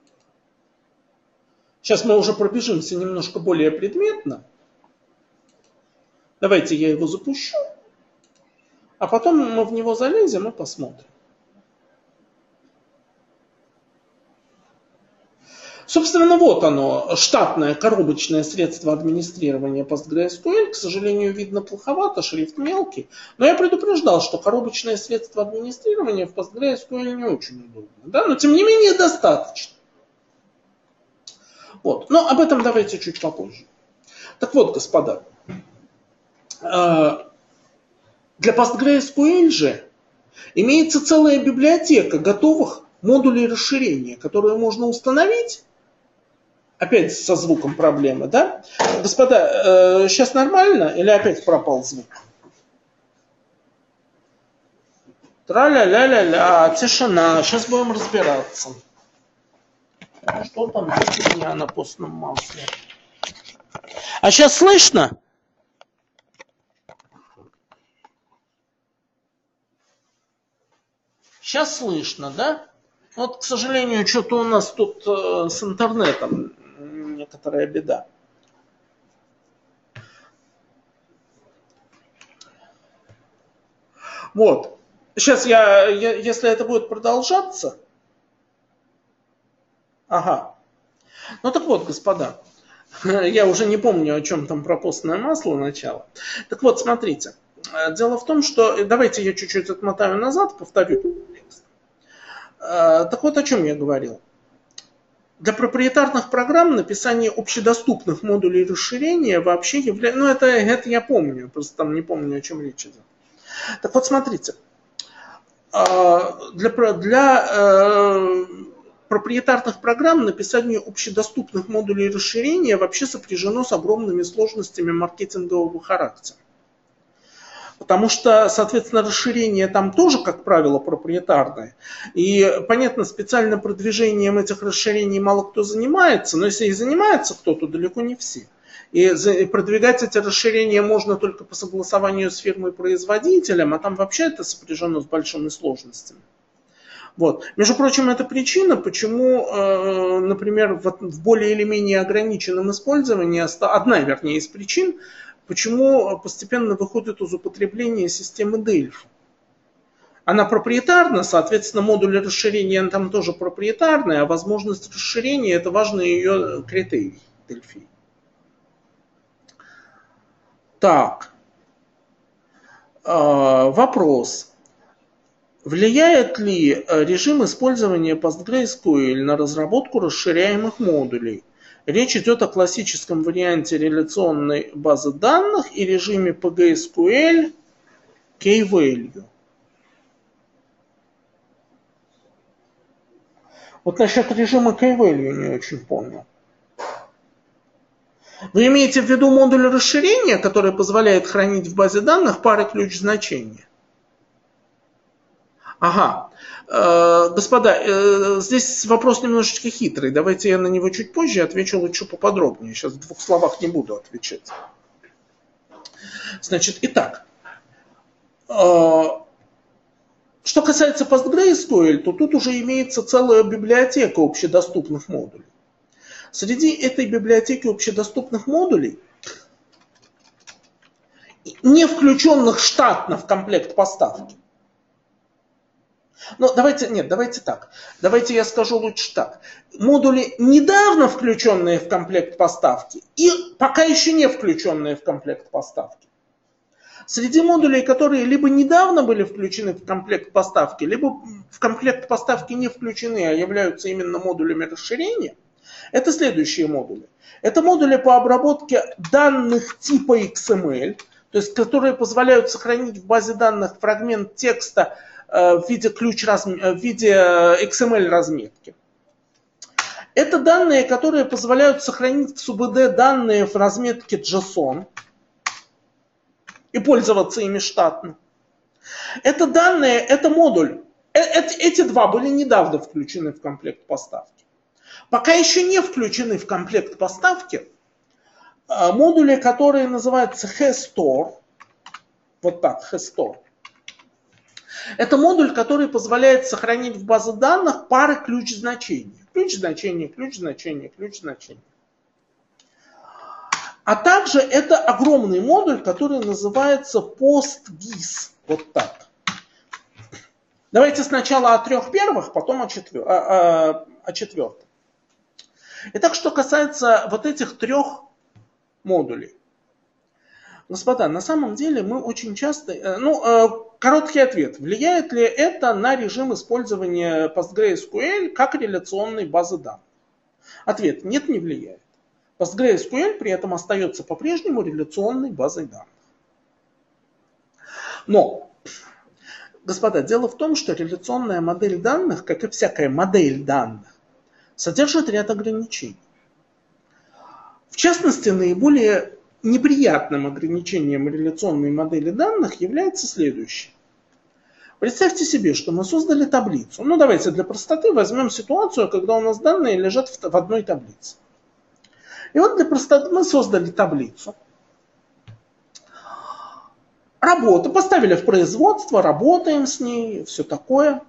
Сейчас мы уже пробежимся немножко более предметно. Давайте я его запущу, а потом мы в него залезем и посмотрим. Собственно, вот оно, штатное коробочное средство администрирования PostgreSQL. К сожалению, видно плоховато, шрифт мелкий. Но я предупреждал, что коробочное средство администрирования в PostgreSQL не очень удобно. Да? Но тем не менее достаточно. Вот. Но об этом давайте чуть попозже. Так вот, господа. Для PostgreSQL же Имеется целая библиотека готовых модулей расширения, которые можно установить. Опять со звуком проблемы, да? Господа, э, сейчас нормально или опять пропал звук? Тра-ля-ля-ля-ля, тишина. Сейчас будем разбираться. Что там у меня на постном масле? А сейчас слышно? Сейчас слышно, да? Вот, к сожалению, что-то у нас тут э, с интернетом некоторая беда. Вот. Сейчас я, я, если это будет продолжаться. Ага. Ну так вот, господа. Я уже не помню, о чем там про постное масло начало. Так вот, смотрите. Дело в том, что... Давайте я чуть-чуть отмотаю назад, повторю текст. Так вот, о чем я говорил. Для проприетарных программ написание общедоступных модулей расширения вообще является... Ну, это, это я помню, просто там не помню, о чем речь идет. Так вот, смотрите. Для, для э, проприетарных программ написание общедоступных модулей расширения вообще сопряжено с огромными сложностями маркетингового характера. Потому что, соответственно, расширение там тоже, как правило, проприетарное. И, понятно, специальным продвижением этих расширений мало кто занимается, но если и занимается кто, то далеко не все. И продвигать эти расширения можно только по согласованию с фирмой-производителем, а там вообще это сопряжено с большими сложностями. Вот. Между прочим, это причина, почему, э, например, в, в более или менее ограниченном использовании, одна, вернее, из причин, почему постепенно выходит из употребления системы Delphi. Она проприетарна, соответственно, модули расширения там тоже проприетарные, а возможность расширения – это важный ее критерий Delphi. Так, э, вопрос. Влияет ли режим использования PostgreSQL на разработку расширяемых модулей? Речь идет о классическом варианте реляционной базы данных и режиме пи джи эс кью эль Key-Value. Вот насчет режима Key-Value не очень понял. Вы имеете в виду модуль расширения, который позволяет хранить в базе данных пары ключ-значения? Ага. Э, господа, э, здесь вопрос немножечко хитрый. Давайте я на него чуть позже отвечу лучше поподробнее. Сейчас в двух словах не буду отвечать. Значит, итак. Э, что касается PostgreSQL, то тут уже имеется целая библиотека общедоступных модулей. Среди этой библиотеки общедоступных модулей, не включенных штатно в комплект поставки, но давайте, нет, давайте так. Давайте я скажу лучше так. Модули, недавно включенные в комплект поставки и пока еще не включенные в комплект поставки. Среди модулей, которые либо недавно были включены в комплект поставки, либо в комплект поставки не включены, а являются именно модулями расширения, это следующие модули. Это модули по обработке данных типа икс эм эль, то есть которые позволяют сохранить в базе данных фрагмент текста в виде, ключ, в виде икс эм эль разметки. Это данные, которые позволяют сохранить в субд данные в разметке JSON и пользоваться ими штатно. Это данные, это модуль. Эти два были недавно включены в комплект поставки. Пока еще не включены в комплект поставки модули, которые называются hstore. Вот так, hstore. Это модуль, который позволяет сохранить в базе данных пары ключ-значений. Ключ-значение, ключ-значение, ключ-значение. А также это огромный модуль, который называется PostGIS. Вот так. Давайте сначала о трех первых, потом о, четвер... о, о, о четвертом. Итак, что касается вот этих трех модулей. Господа, на самом деле мы очень часто... Ну, короткий ответ. Влияет ли это на режим использования PostgreSQL как реляционной базы данных? Ответ. Нет, не влияет. PostgreSQL при этом остается по-прежнему реляционной базой данных. Но Господа, дело в том, что реляционная модель данных, как и всякая модель данных, содержит ряд ограничений. В частности, наиболее неприятным ограничением реляционной модели данных является следующее. Представьте себе, что мы создали таблицу. Ну, давайте для простоты возьмем ситуацию, когда у нас данные лежат в одной таблице. И вот для простоты мы создали таблицу. Работу поставили в производство, работаем с ней, все такое.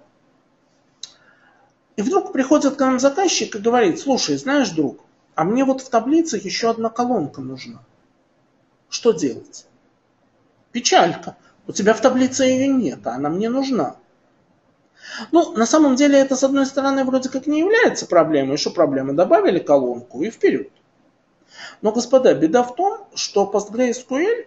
И вдруг приходит к нам заказчик и говорит: слушай, знаешь, друг, а мне вот в таблице еще одна колонка нужна. Что делать? Печалька. У тебя в таблице ее нет, а она мне нужна. Ну, на самом деле это, с одной стороны, вроде как не является проблемой. Что проблема? Добавили колонку и вперед. Но, господа, беда в том, что PostgreSQL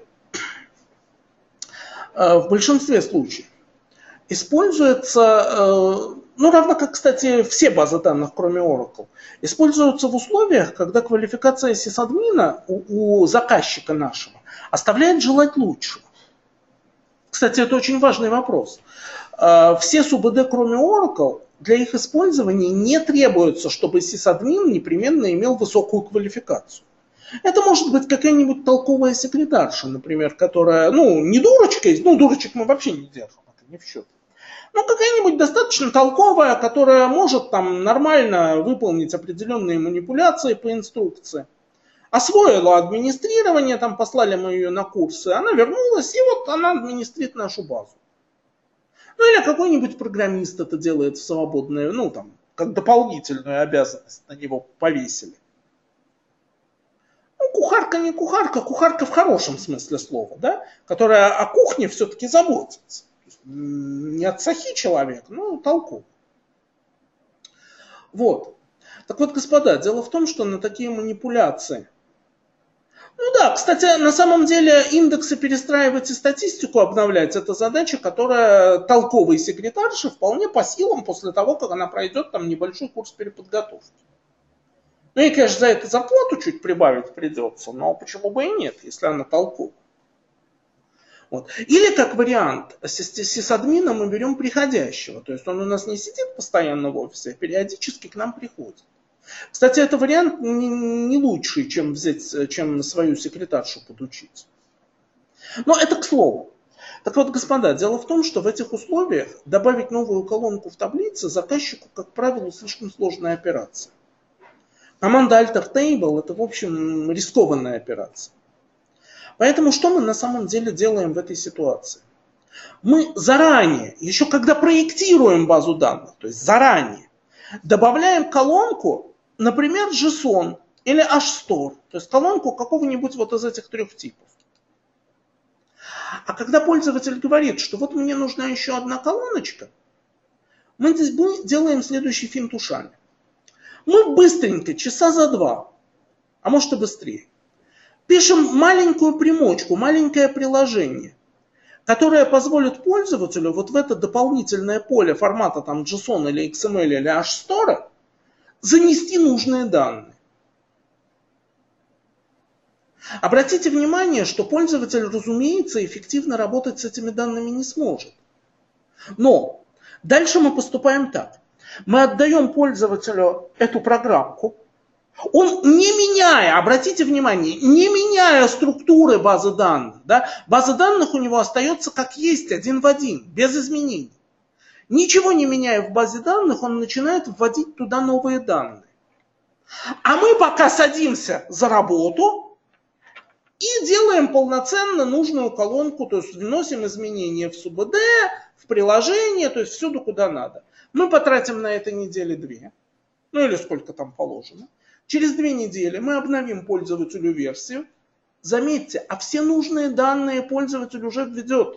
э, в большинстве случаев используется, э, ну, равно как, кстати, все базы данных, кроме Oracle, используются в условиях, когда квалификация сисадмина у, у заказчика нашего оставляет желать лучшего. Кстати, это очень важный вопрос. Все СУБД, кроме Oracle, для их использования не требуется, чтобы сисадмин непременно имел высокую квалификацию. Это может быть какая-нибудь толковая секретарша, например, которая, ну, не дурочка, ну, дурочек мы вообще не держим, это не в счет. Но какая-нибудь достаточно толковая, которая может там нормально выполнить определенные манипуляции по инструкции. Освоила администрирование, там послали мы ее на курсы, она вернулась, и вот она администрит нашу базу. Ну или какой-нибудь программист это делает в свободное, ну там, как дополнительную обязанность на него повесили. Ну, кухарка не кухарка, кухарка в хорошем смысле слова, да, которая о кухне все-таки заботится. Не от сахи человек, но толковый. Вот. Так вот, господа, дело в том, что на такие манипуляции. Ну да, кстати, на самом деле индексы перестраивать и статистику обновлять — это задача, которая толковой секретарше вполне по силам после того, как она пройдет там небольшой курс переподготовки. Ну и, конечно, за это зарплату чуть прибавить придется, но почему бы и нет, если она толковая. Вот. Или, как вариант, с сисадмина мы берем приходящего, то есть он у нас не сидит постоянно в офисе, а периодически к нам приходит. Кстати, это вариант не лучший, чем взять, чем свою секретаршу подучить. Но это к слову. Так вот, господа, дело в том, что в этих условиях добавить новую колонку в таблице заказчику, как правило, слишком сложная операция. Команда alter table — это, в общем, рискованная операция. Поэтому что мы на самом деле делаем в этой ситуации? Мы заранее, еще когда проектируем базу данных, то есть заранее, добавляем колонку, например, JSON или hstore, то есть колонку какого-нибудь вот из этих трех типов. А когда пользователь говорит, что вот мне нужна еще одна колоночка, мы здесь делаем следующий финт ушами. Мы быстренько, часа за два, а может и быстрее, пишем маленькую примочку, маленькое приложение, которое позволит пользователю вот в это дополнительное поле формата там JSON или икс эм эль или hstore занести нужные данные. Обратите внимание, что пользователь, разумеется, эффективно работать с этими данными не сможет. Но дальше мы поступаем так. Мы отдаем пользователю эту программку. Он, не меняя, обратите внимание, не меняя структуры базы данных, да, база данных у него остается как есть, один в один, без изменений. Ничего не меняя в базе данных, он начинает вводить туда новые данные. А мы пока садимся за работу и делаем полноценно нужную колонку, то есть вносим изменения в СУБД, в приложение, то есть всюду, куда надо. Мы потратим на это недели две, ну или сколько там положено. Через две недели мы обновим пользователю версию. Заметьте, а все нужные данные пользователь уже введет.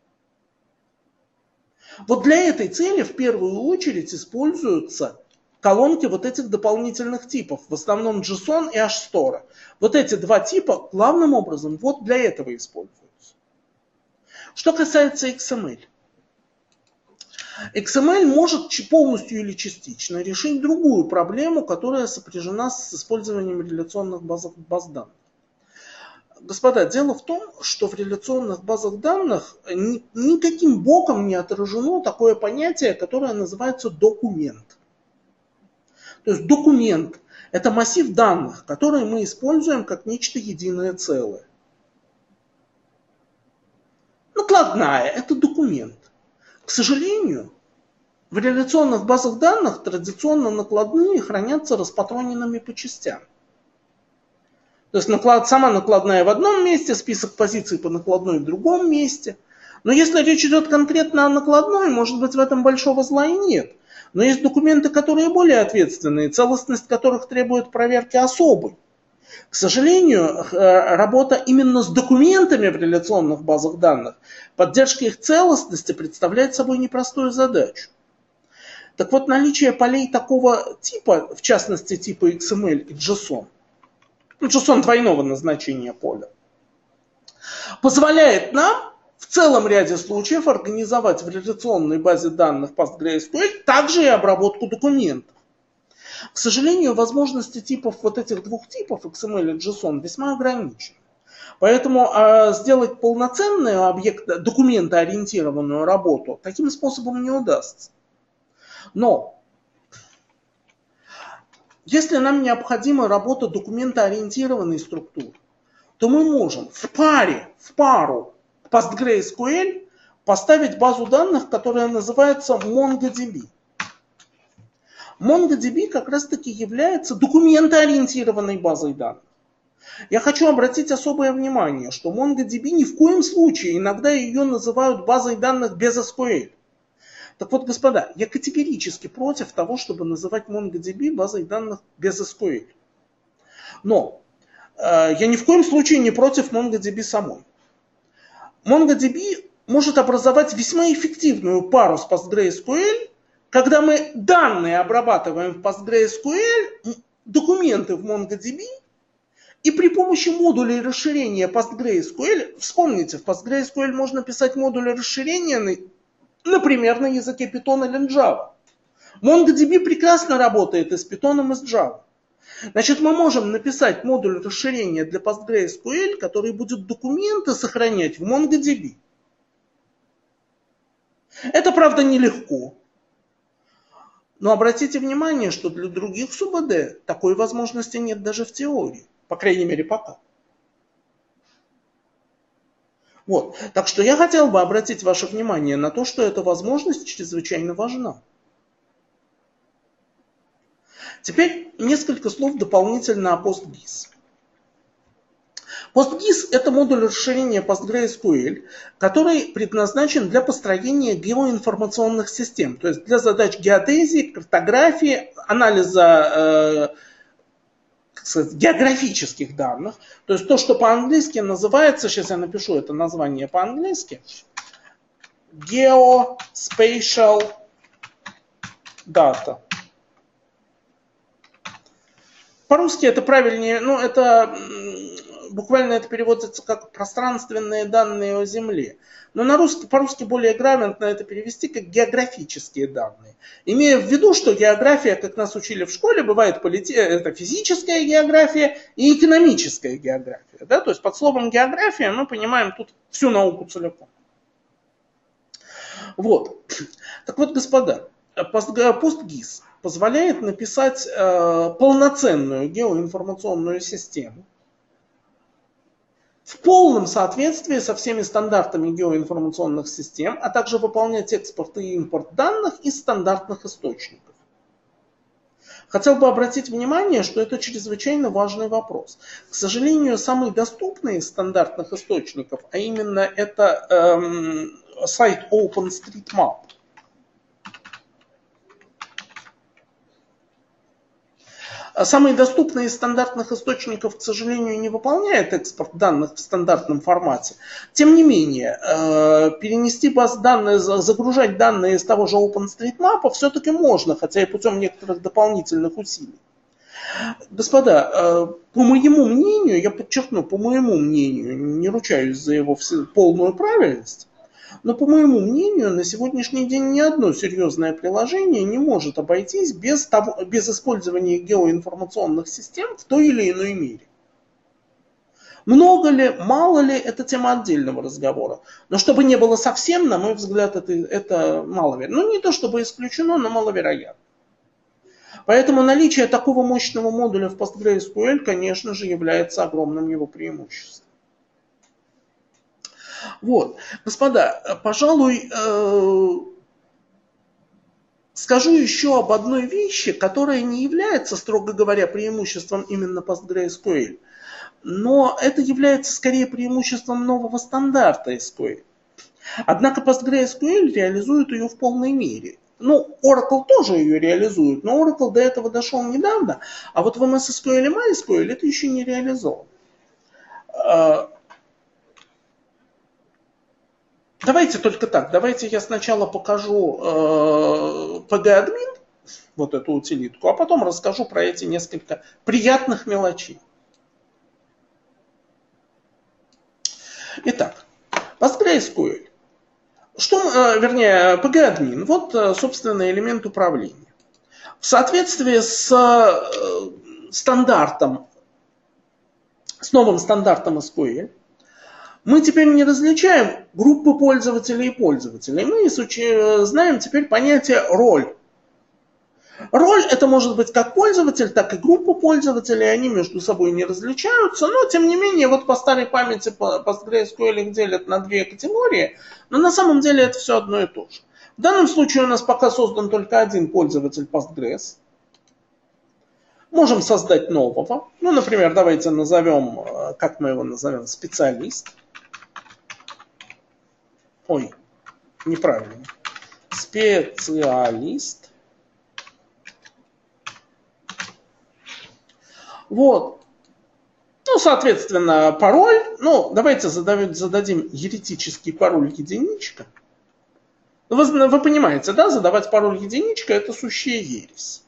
Вот для этой цели в первую очередь используются колонки вот этих дополнительных типов, в основном JSON и hstore. Вот эти два типа главным образом вот для этого используются. Что касается икс эм эль. икс эм эль может полностью или частично решить другую проблему, которая сопряжена с использованием реляционных баз, баз данных. Господа, дело в том, что в реляционных базах данных ни, никаким боком не отражено такое понятие, которое называется документ. То есть документ – это массив данных, который мы используем как нечто единое целое. Накладная – это документ. К сожалению, в реляционных базах данных традиционно накладные хранятся распатроненными по частям. То есть наклад, сама накладная в одном месте, список позиций по накладной в другом месте. Но если речь идет конкретно о накладной, может быть, в этом большого зла и нет. Но есть документы, которые более ответственные, целостность которых требует проверки особой. К сожалению, работа именно с документами в реляционных базах данных, поддержка их целостности представляет собой непростую задачу. Так вот, наличие полей такого типа, в частности типа икс эм эль и JSON, ну, JSON двойного назначения поля, позволяет нам в целом ряде случаев организовать в реляционной базе данных PostgreSQL также и обработку документов. К сожалению, возможности типов вот этих двух типов, икс эм эль и JSON, весьма ограничены. Поэтому э, сделать полноценную объект, документоориентированную работу таким способом не удастся. Но если нам необходима работа документоориентированной структуры, то мы можем в паре, в пару PostgreSQL поставить базу данных, которая называется MongoDB. MongoDB как раз таки является документоориентированной базой данных. Я хочу обратить особое внимание, что MongoDB ни в коем случае, иногда ее называют базой данных без эс ку эль. Так вот, господа, я категорически против того, чтобы называть MongoDB базой данных без эс ку эль. Но э, я ни в коем случае не против MongoDB самой. MongoDB может образовать весьма эффективную пару с PostgreSQL, когда мы данные обрабатываем в PostgreSQL, документы в MongoDB, и при помощи модулей расширения PostgreSQL, вспомните, в PostgreSQL можно писать модули расширения, например, на языке Python или Java. MongoDB прекрасно работает и с Python, и с Java. Значит, мы можем написать модуль расширения для PostgreSQL, который будет документы сохранять в MongoDB. Это, правда, нелегко. Но обратите внимание, что для других СУБД такой возможности нет даже в теории. По крайней мере, пока. Вот. Так что я хотел бы обратить ваше внимание на то, что эта возможность чрезвычайно важна. Теперь несколько слов дополнительно о PostGIS. PostGIS – это модуль расширения PostgreSQL, который предназначен для построения геоинформационных систем, то есть для задач геодезии, картографии, анализа э, как сказать, географических данных. То есть то, что по-английски называется, сейчас я напишу это название по-английски, Geospatial Data. По-русски это правильнее, ну это буквально это переводится как пространственные данные о Земле. Но на русский, по-русски более грамотно это перевести как географические данные. Имея в виду, что география, как нас учили в школе, бывает полити... это физическая география и экономическая география. Да? То есть под словом география мы понимаем тут всю науку целиком. Вот. Так вот, господа, PostGIS позволяет написать э, полноценную геоинформационную систему в полном соответствии со всеми стандартами геоинформационных систем, а также выполнять экспорт и импорт данных из стандартных источников. Хотел бы обратить внимание, что это чрезвычайно важный вопрос. К сожалению, самый доступный из стандартных источников, а именно это эм, сайт OpenStreetMap, самый доступный из стандартных источников, к сожалению, не выполняет экспорт данных в стандартном формате. Тем не менее, перенести базы данных, загружать данные из того же OpenStreetMap все-таки можно, хотя и путем некоторых дополнительных усилий. Господа, по моему мнению, я подчеркну, по моему мнению, не ручаюсь за его полную правильность, но, по моему мнению, на сегодняшний день ни одно серьезное приложение не может обойтись без, того, без использования геоинформационных систем в той или иной мере. Много ли, мало ли, это тема отдельного разговора. Но чтобы не было совсем, на мой взгляд, это, это маловероятно. Ну, не то чтобы исключено, но маловероятно. Поэтому наличие такого мощного модуля в PostgreSQL, конечно же, является огромным его преимуществом. Вот, господа, пожалуй, э, скажу еще об одной вещи, которая не является, строго говоря, преимуществом именно PostgreSQL, но это является скорее преимуществом нового стандарта эс ку эль. Однако PostgreSQL реализует ее в полной мере. Ну, Oracle тоже ее реализует, но Oracle до этого дошел недавно, а вот в эм эс эс ку эль и MySQL это еще не реализовано. Давайте только так, давайте я сначала покажу э, пи джи-админ, вот эту утилитку, а потом расскажу про эти несколько приятных мелочей. Итак, PostgreSQL. Что, э, вернее, пи джи-админ, вот, собственно, элемент управления. В соответствии с э, стандартом, с новым стандартом эс ку эль, мы теперь не различаем группы пользователей и пользователей. Мы изучи, знаем теперь понятие роль. Роль это может быть как пользователь, так и группа пользователей. Они между собой не различаются. Но, тем не менее, вот по старой памяти PostgreSQL их делят на две категории. Но на самом деле это все одно и то же. В данном случае у нас пока создан только один пользователь Postgres. Можем создать нового. Ну, например, давайте назовем, как мы его назовем, специалист. Ой, неправильно. Специалист. Вот. Ну, соответственно, пароль. Ну, давайте зададим еретический пароль единичка. Вы, вы понимаете, да? Задавать пароль единичка это сущая ересь.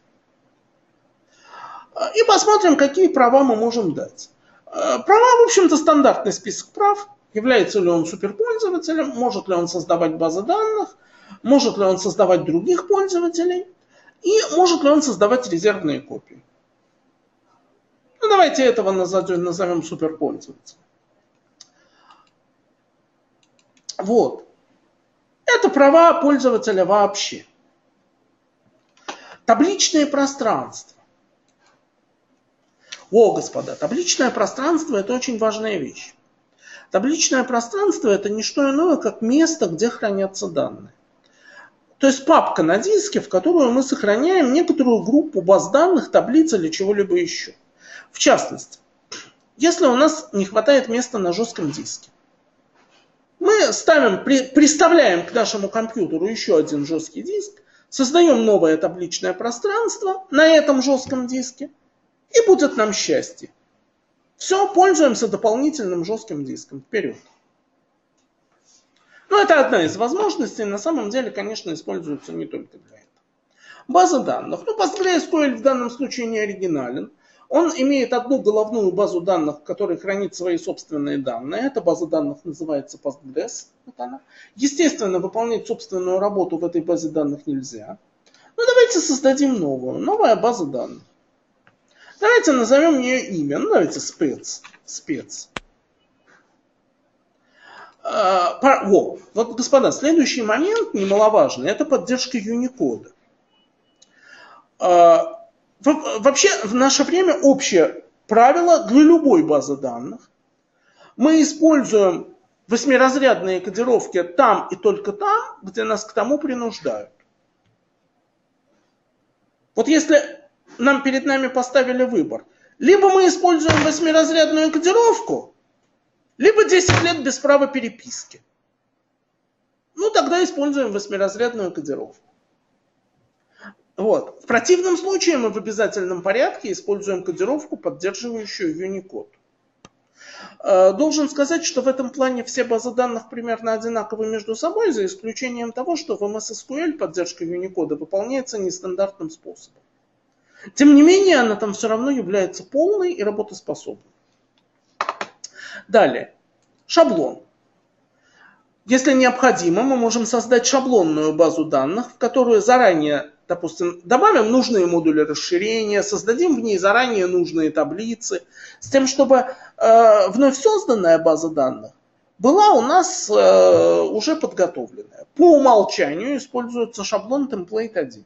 И посмотрим, какие права мы можем дать. Права, в общем-то, стандартный список прав. Является ли он суперпользователем, может ли он создавать базы данных, может ли он создавать других пользователей и может ли он создавать резервные копии. Ну, давайте этого назовем, назовем суперпользователем. Вот. Это права пользователя вообще. Табличное пространство. О, господа, табличное пространство это очень важная вещь. Табличное пространство это не что иное, как место, где хранятся данные. То есть папка на диске, в которую мы сохраняем некоторую группу баз данных, таблиц или чего-либо еще. В частности, если у нас не хватает места на жестком диске, мы ставим, при, приставляем к нашему компьютеру еще один жесткий диск, создаем новое табличное пространство на этом жестком диске, и будет нам счастье. Все, пользуемся дополнительным жестким диском. Вперед. Но это одна из возможностей. На самом деле, конечно, используется не только для этого. База данных. Ну, PostgreSQL в данном случае не оригинален. Он имеет одну головную базу данных, в которой хранит свои собственные данные. Эта база данных называется Postgres. Вот она. Естественно, выполнять собственную работу в этой базе данных нельзя. Ну, давайте создадим новую. Новая база данных. Давайте назовем ее имя. Ну, давайте спец. Спец. А, по, во. Вот, господа, следующий момент немаловажный. Это поддержка Unicode. А, вообще, в наше время общее правило для любой базы данных. Мы используем восьмиразрядные кодировки там и только там, где нас к тому принуждают. Вот если нам перед нами поставили выбор. Либо мы используем восьмиразрядную кодировку, либо десять лет без права переписки. Ну, тогда используем восьмиразрядную кодировку. Вот. В противном случае мы в обязательном порядке используем кодировку, поддерживающую Unicode. Должен сказать, что в этом плане все базы данных примерно одинаковы между собой, за исключением того, что в эм эс эс ку эль поддержка Unicode выполняется нестандартным способом. Тем не менее, она там все равно является полной и работоспособной. Далее. Шаблон. Если необходимо, мы можем создать шаблонную базу данных, в которую заранее допустим, добавим нужные модули расширения, создадим в ней заранее нужные таблицы, с тем, чтобы э, вновь созданная база данных была у нас э, уже подготовленная. По умолчанию используется шаблон template один.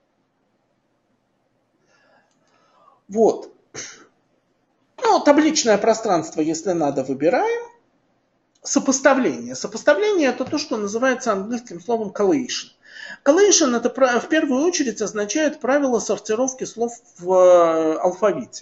Вот. Ну, табличное пространство, если надо, выбираем. Сопоставление. Сопоставление – это то, что называется английским словом collation. Collation – это в первую очередь означает правило сортировки слов в алфавите.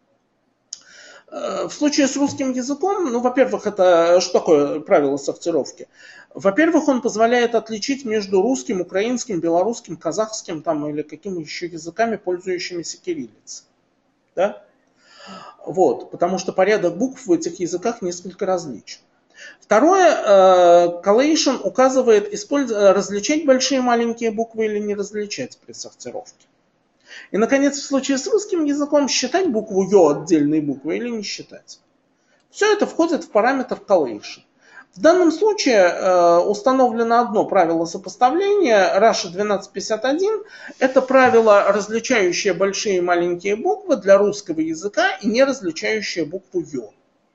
В случае с русским языком, ну, во-первых, это что такое правило сортировки? Во-первых, он позволяет отличить между русским, украинским, белорусским, казахским там, или какими еще языками, пользующимися кириллицей. Да? Вот, потому что порядок букв в этих языках несколько различен. Второе, collation указывает различать большие и маленькие буквы или не различать при сортировке. И, наконец, в случае с русским языком считать букву Ё отдельной буквой или не считать. Все это входит в параметр collation. В данном случае установлено одно правило сопоставления, Russia двенадцать пятьдесят один. Это правило, различающее большие и маленькие буквы для русского языка и не различающее букву Ё.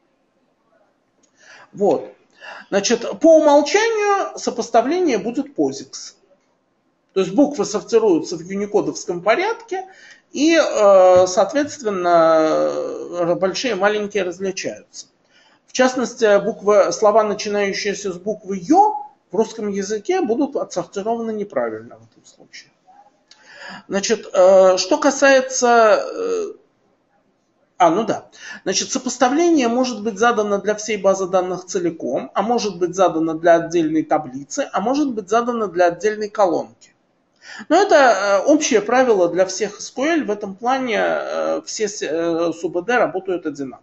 Вот. Значит, по умолчанию сопоставление будет позикс. То есть буквы сортируются в юникодовском порядке, и, соответственно, большие и маленькие различаются. В частности, буквы, слова, начинающиеся с буквы Ё, в русском языке будут отсортированы неправильно в этом случае. Значит, что касается... А, ну да. Значит, сопоставление может быть задано для всей базы данных целиком, а может быть задано для отдельной таблицы, а может быть задано для отдельной колонки. Но это общее правило для всех эс ку эль. В этом плане все СУБД работают одинаково.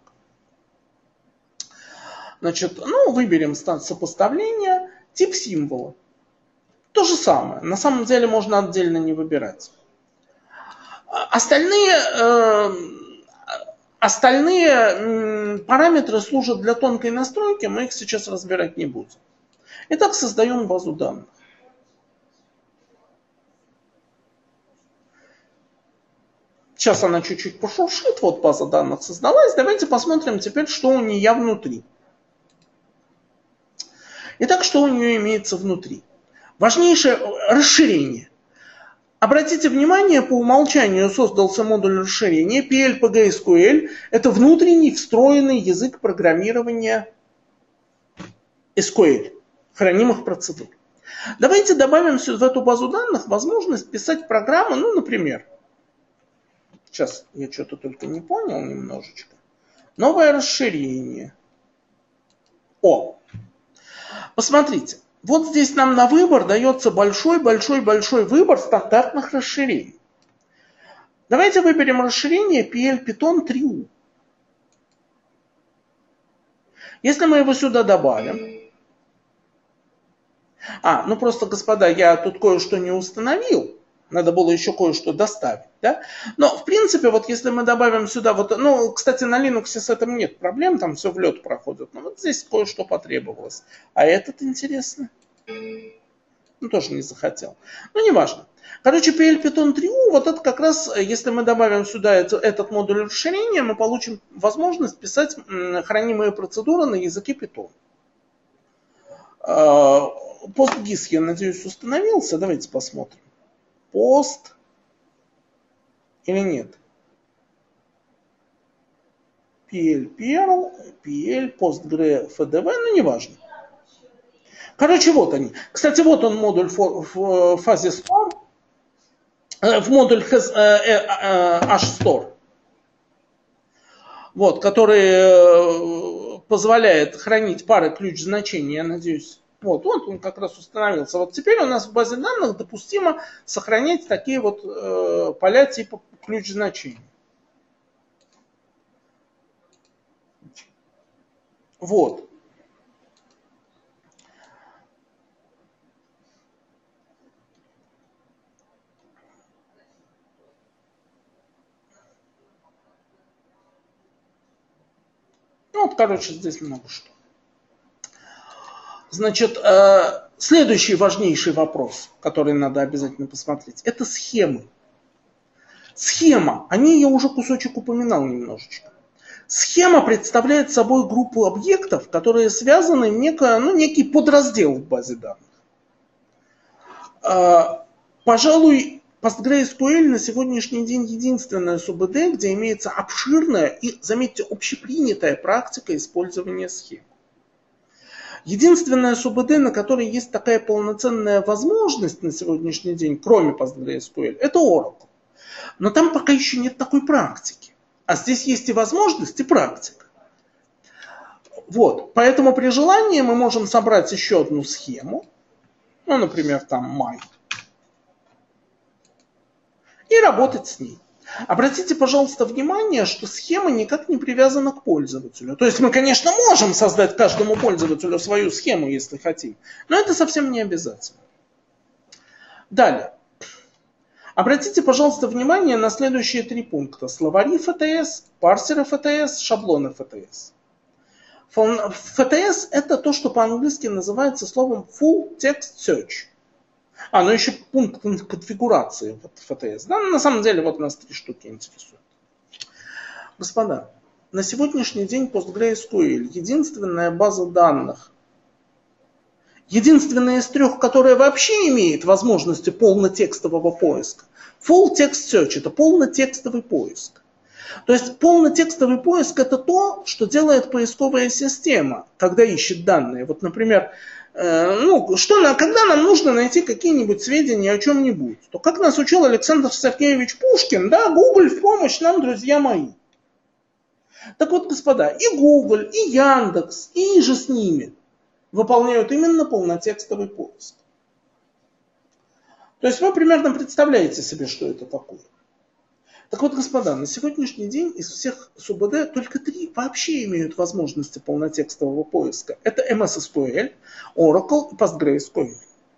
Значит, ну, выберем сопоставление, тип символа. То же самое. На самом деле можно отдельно не выбирать. Остальные... Остальные параметры служат для тонкой настройки, мы их сейчас разбирать не будем. Итак, создаем базу данных. Сейчас она чуть-чуть пошуршит, вот база данных создалась. Давайте посмотрим теперь, что у нее внутри. Итак, что у нее имеется внутри? Важнейшее расширение. Обратите внимание, по умолчанию создался модуль расширения пи эл пи джи эс ку эль. Это внутренний встроенный язык программирования эс ку эль, хранимых процедур. Давайте добавим в эту базу данных возможность писать программы, ну, например, сейчас я что-то только не понял немножечко. Новое расширение. О, посмотрите. Вот здесь нам на выбор дается большой-большой-большой выбор стандартных расширений. Давайте выберем расширение пи эл Python три у. Если мы его сюда добавим... А, ну просто, господа, я тут кое-что не установил. Надо было еще кое-что доставить. Да? Но, в принципе, вот если мы добавим сюда... вот, ну, кстати, на Linux с этим нет проблем, там все в лед проходит. Но вот здесь кое-что потребовалось. А этот интересно? Ну, тоже не захотел. Ну, неважно. Короче, пи эл Python три у, вот это как раз, если мы добавим сюда это, этот модуль расширения, мы получим возможность писать хранимые процедуры на языке Python. PostGIS, я надеюсь, установился. Давайте посмотрим. Post или нет? пи эл Perl, пи эл, PostgreFDV, ну, неважно. Короче, вот они. Кстати, вот он модуль в фазе Store, в модуль HStore, вот, который позволяет хранить пары ключ значений, я надеюсь. Вот, вот он как раз установился. Вот теперь у нас в базе данных допустимо сохранять такие вот э, поля типа ключ значений. Вот. Ну, вот, короче, здесь много что. Значит, э, Следующий важнейший вопрос, который надо обязательно посмотреть, это схемы. Схема, о ней я уже кусочек упоминал немножечко. Схема представляет собой группу объектов, которые связаны в некое, ну, некий подраздел в базе данных. Пожалуй, PostgreSQL на сегодняшний день единственная СУБД, где имеется обширная и, заметьте, общепринятая практика использования схем. Единственная СУБД, на которой есть такая полноценная возможность на сегодняшний день, кроме PostgreSQL, это Oracle. Но там пока еще нет такой практики. А здесь есть и возможность, и практика. Вот. Поэтому при желании мы можем собрать еще одну схему. Ну, например, там my. И работать с ней. Обратите, пожалуйста, внимание, что схема никак не привязана к пользователю. То есть мы, конечно, можем создать каждому пользователю свою схему, если хотим. Но это совсем не обязательно. Далее. Обратите, пожалуйста, внимание на следующие три пункта. Словари эф ти эс, парсеры эф ти эс, шаблоны эф ти эс. эф ти эс это то, что по-английски называется словом Full Text Search. А, ну еще пункт конфигурации в эф ти эс. Да, на самом деле вот нас три штуки интересуют. Господа, на сегодняшний день PostgreSQL единственная база данных, единственная из трех, которая вообще имеет возможности полнотекстового поиска. Full Text Search – это полнотекстовый поиск. То есть полнотекстовый поиск – это то, что делает поисковая система, когда ищет данные. Вот, например, э, ну, что, когда нам нужно найти какие-нибудь сведения о чем-нибудь, то как нас учил Александр Сергеевич Пушкин, да, Google в помощь нам, друзья мои. Так вот, господа, и Google, и Яндекс, и же с ними выполняют именно полнотекстовый поиск. То есть вы примерно представляете себе, что это такое. Так вот, господа, на сегодняшний день из всех СУБД только три вообще имеют возможности полнотекстового поиска. Это эм эс эс кью эль, Oracle и PostgreSQL.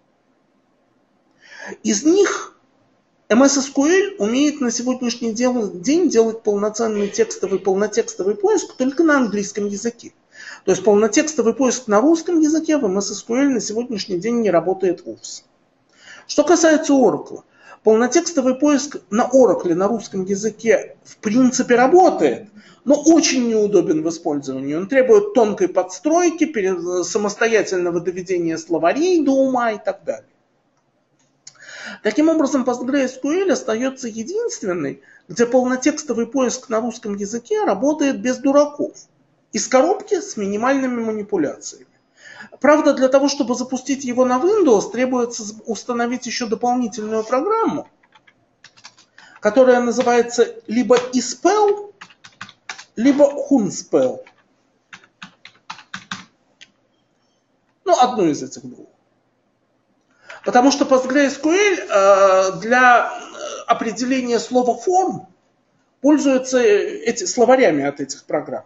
Из них эм эс эс кью эль умеет на сегодняшний день делать полноценный текстовый, полнотекстовый поиск только на английском языке. То есть полнотекстовый поиск на русском языке в эм эс эс кью эль на сегодняшний день не работает вовсе. Что касается Oracle, полнотекстовый поиск на Oracle на русском языке в принципе работает, но очень неудобен в использовании. Он требует тонкой подстройки, самостоятельного доведения словарей до ума и так далее. Таким образом, PostgreSQL остается единственной, где полнотекстовый поиск на русском языке работает без дураков, из коробки с минимальными манипуляциями. Правда, для того, чтобы запустить его на Windows, требуется установить еще дополнительную программу, которая называется либо iSpell, либо Hunspell. Ну, одну из этих двух. Потому что PostgreSQL для определения слова form пользуется эти, словарями от этих программ.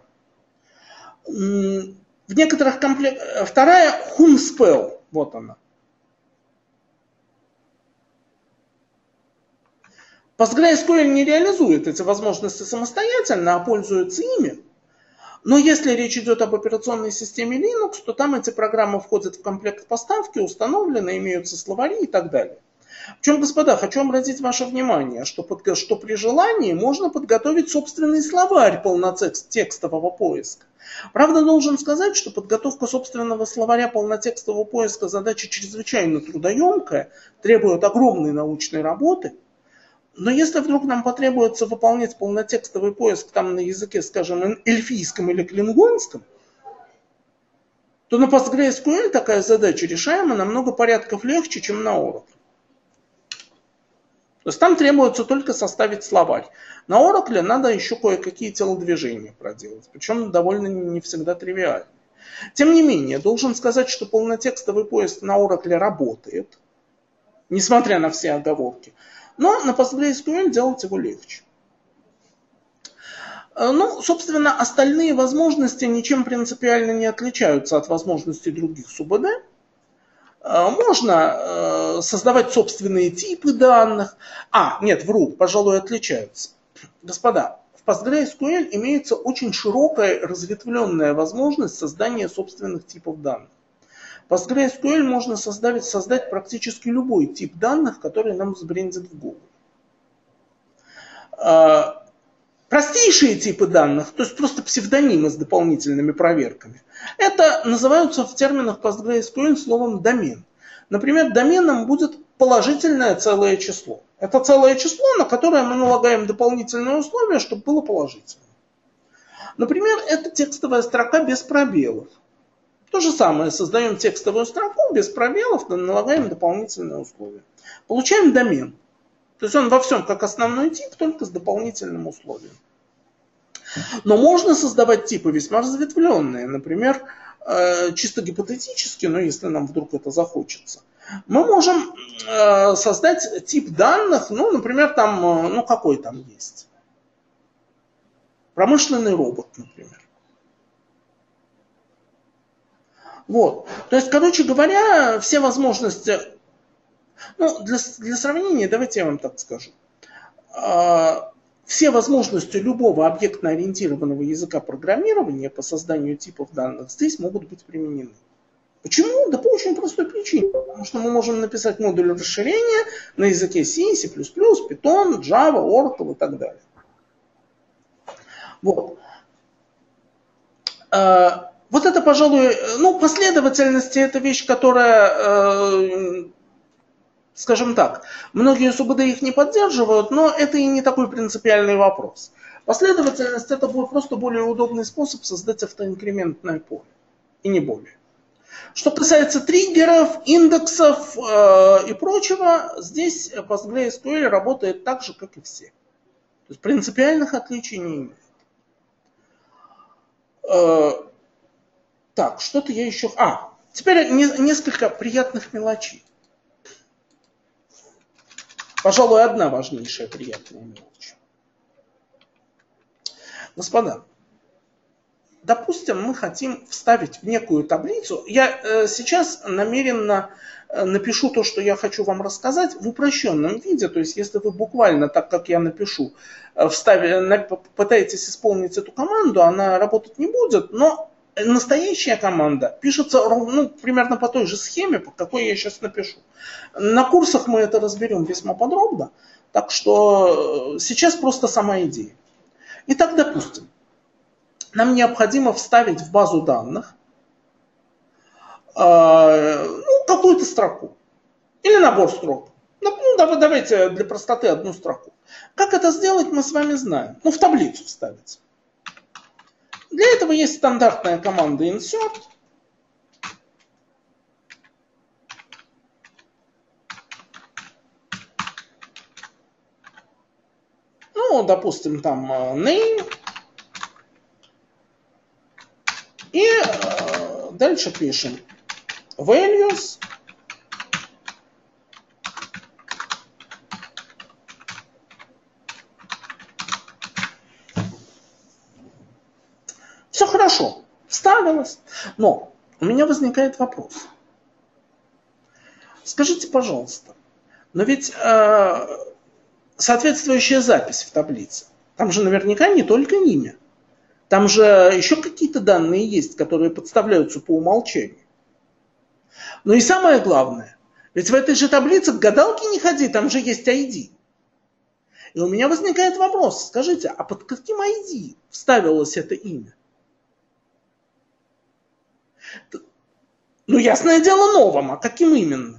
В некоторых комплектах... Вторая Hunspell. Вот она. PostgreSQL не реализует эти возможности самостоятельно, а пользуется ими. Но если речь идет об операционной системе Linux, то там эти программы входят в комплект поставки, установлены, имеются словари и так далее. Причем, господа, хочу обратить ваше внимание, что, под, что при желании можно подготовить собственный словарь полнотекстового поиска. Правда, должен сказать, что подготовка собственного словаря полнотекстового поиска задача чрезвычайно трудоемкая, требует огромной научной работы. Но если вдруг нам потребуется выполнять полнотекстовый поиск там на языке, скажем, эльфийском или клингонском, то на PostgreSQL такая задача решаема намного порядков легче, чем на Oracle. То есть там требуется только составить словарь. На Oracle надо еще кое-какие телодвижения проделать, причем довольно не всегда тривиальные. Тем не менее, должен сказать, что полнотекстовый поиск на Oracle работает, несмотря на все оговорки. Но на PostgreSQL делать его легче. Ну, собственно, остальные возможности ничем принципиально не отличаются от возможностей других СУБД. Можно создавать собственные типы данных. А, нет, вру, пожалуй, отличаются. Господа, в PostgreSQL имеется очень широкая разветвленная возможность создания собственных типов данных. PostgreSQL можно создать, создать практически любой тип данных, который нам взбрендит в голову. Простейшие типы данных, то есть просто псевдонимы с дополнительными проверками, это называются в терминах PostgreSQL словом домен. Например, доменом будет положительное целое число. Это целое число, на которое мы налагаем дополнительные условия, чтобы было положительное. Например, это текстовая строка без пробелов. То же самое, создаем текстовую строку без пробелов, налагаем дополнительные условия. Получаем домен. То есть он во всем как основной тип, только с дополнительным условием. Но можно создавать типы весьма разветвленные. Например, чисто гипотетически, но если нам вдруг это захочется, мы можем создать тип данных, ну, например, там, ну, какой там есть? Промышленный робот, например. Вот. То есть, короче говоря, все возможности... Ну, для, для сравнения, давайте я вам так скажу. Все возможности любого объектно-ориентированного языка программирования по созданию типов данных здесь могут быть применены. Почему? Да по очень простой причине. Потому что мы можем написать модуль расширения на языке C, C++, Python, Java, Oracle и так далее. Вот. Вот это, пожалуй, ну, последовательности – это вещь, которая... Скажем так, многие СУБД их не поддерживают, но это и не такой принципиальный вопрос. Последовательность – это будет просто более удобный способ создать автоинкрементное поле. И не более. Что касается триггеров, индексов э, и прочего, здесь PostgreSQL работает так же, как и все. То есть принципиальных отличий не имеет. Э, так, что-то я еще... А, теперь не, несколько приятных мелочей. Пожалуй, одна важнейшая приятная мелочь. Господа, допустим, мы хотим вставить в некую таблицу. Я э, сейчас намеренно э, напишу то, что я хочу вам рассказать, в упрощенном виде. То есть, если вы буквально так, как я напишу, э, встави, на, попытаетесь исполнить эту команду, она работать не будет, но настоящая команда пишется ну, примерно по той же схеме, по какой я сейчас напишу. На курсах мы это разберем весьма подробно, так что сейчас просто сама идея. Итак, допустим, нам необходимо вставить в базу данных э, ну, какую-то строку или набор строк. Ну, давайте для простоты одну строку. Как это сделать, мы с вами знаем. Ну, в таблицу вставить. Для этого есть стандартная команда insert. Ну, допустим, там name. И э, дальше пишем values. Все хорошо, вставилось. Но у меня возникает вопрос. Скажите, пожалуйста, но ведь э, соответствующая запись в таблице, там же наверняка не только имя. Там же еще какие-то данные есть, которые подставляются по умолчанию. Ну и самое главное, ведь в этой же таблице к гадалке не ходи, там же есть ай ди. И у меня возникает вопрос, скажите, а под каким ай ди вставилось это имя? Ну, ясное дело, новым, а каким именно?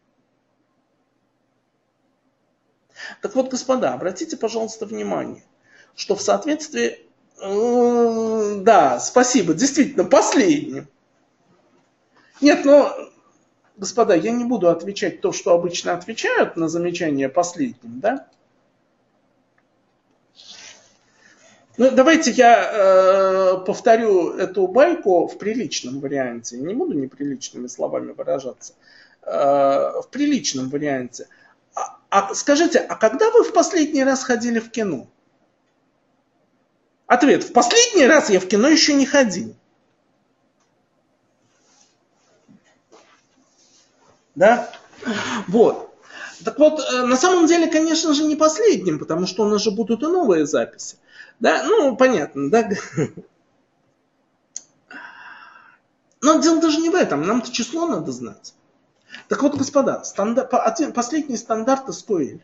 Так вот, господа, обратите, пожалуйста, внимание, что в соответствии... Э, да, спасибо, действительно, последним. Нет, но, господа, я не буду отвечать то, что обычно отвечают на замечание последним, да? Ну, давайте я э, повторю эту байку в приличном варианте. Не буду неприличными словами выражаться. Э, в приличном варианте. А, а скажите, а когда вы в последний раз ходили в кино? Ответ. В последний раз я в кино еще не ходил. Да? Вот. Так вот, на самом деле, конечно же, не последним, потому что у нас же будут и новые записи. Да, ну, понятно, да? Но дело даже не в этом, нам-то число надо знать. Так вот, господа, стандар... последний стандарт эс ку эль.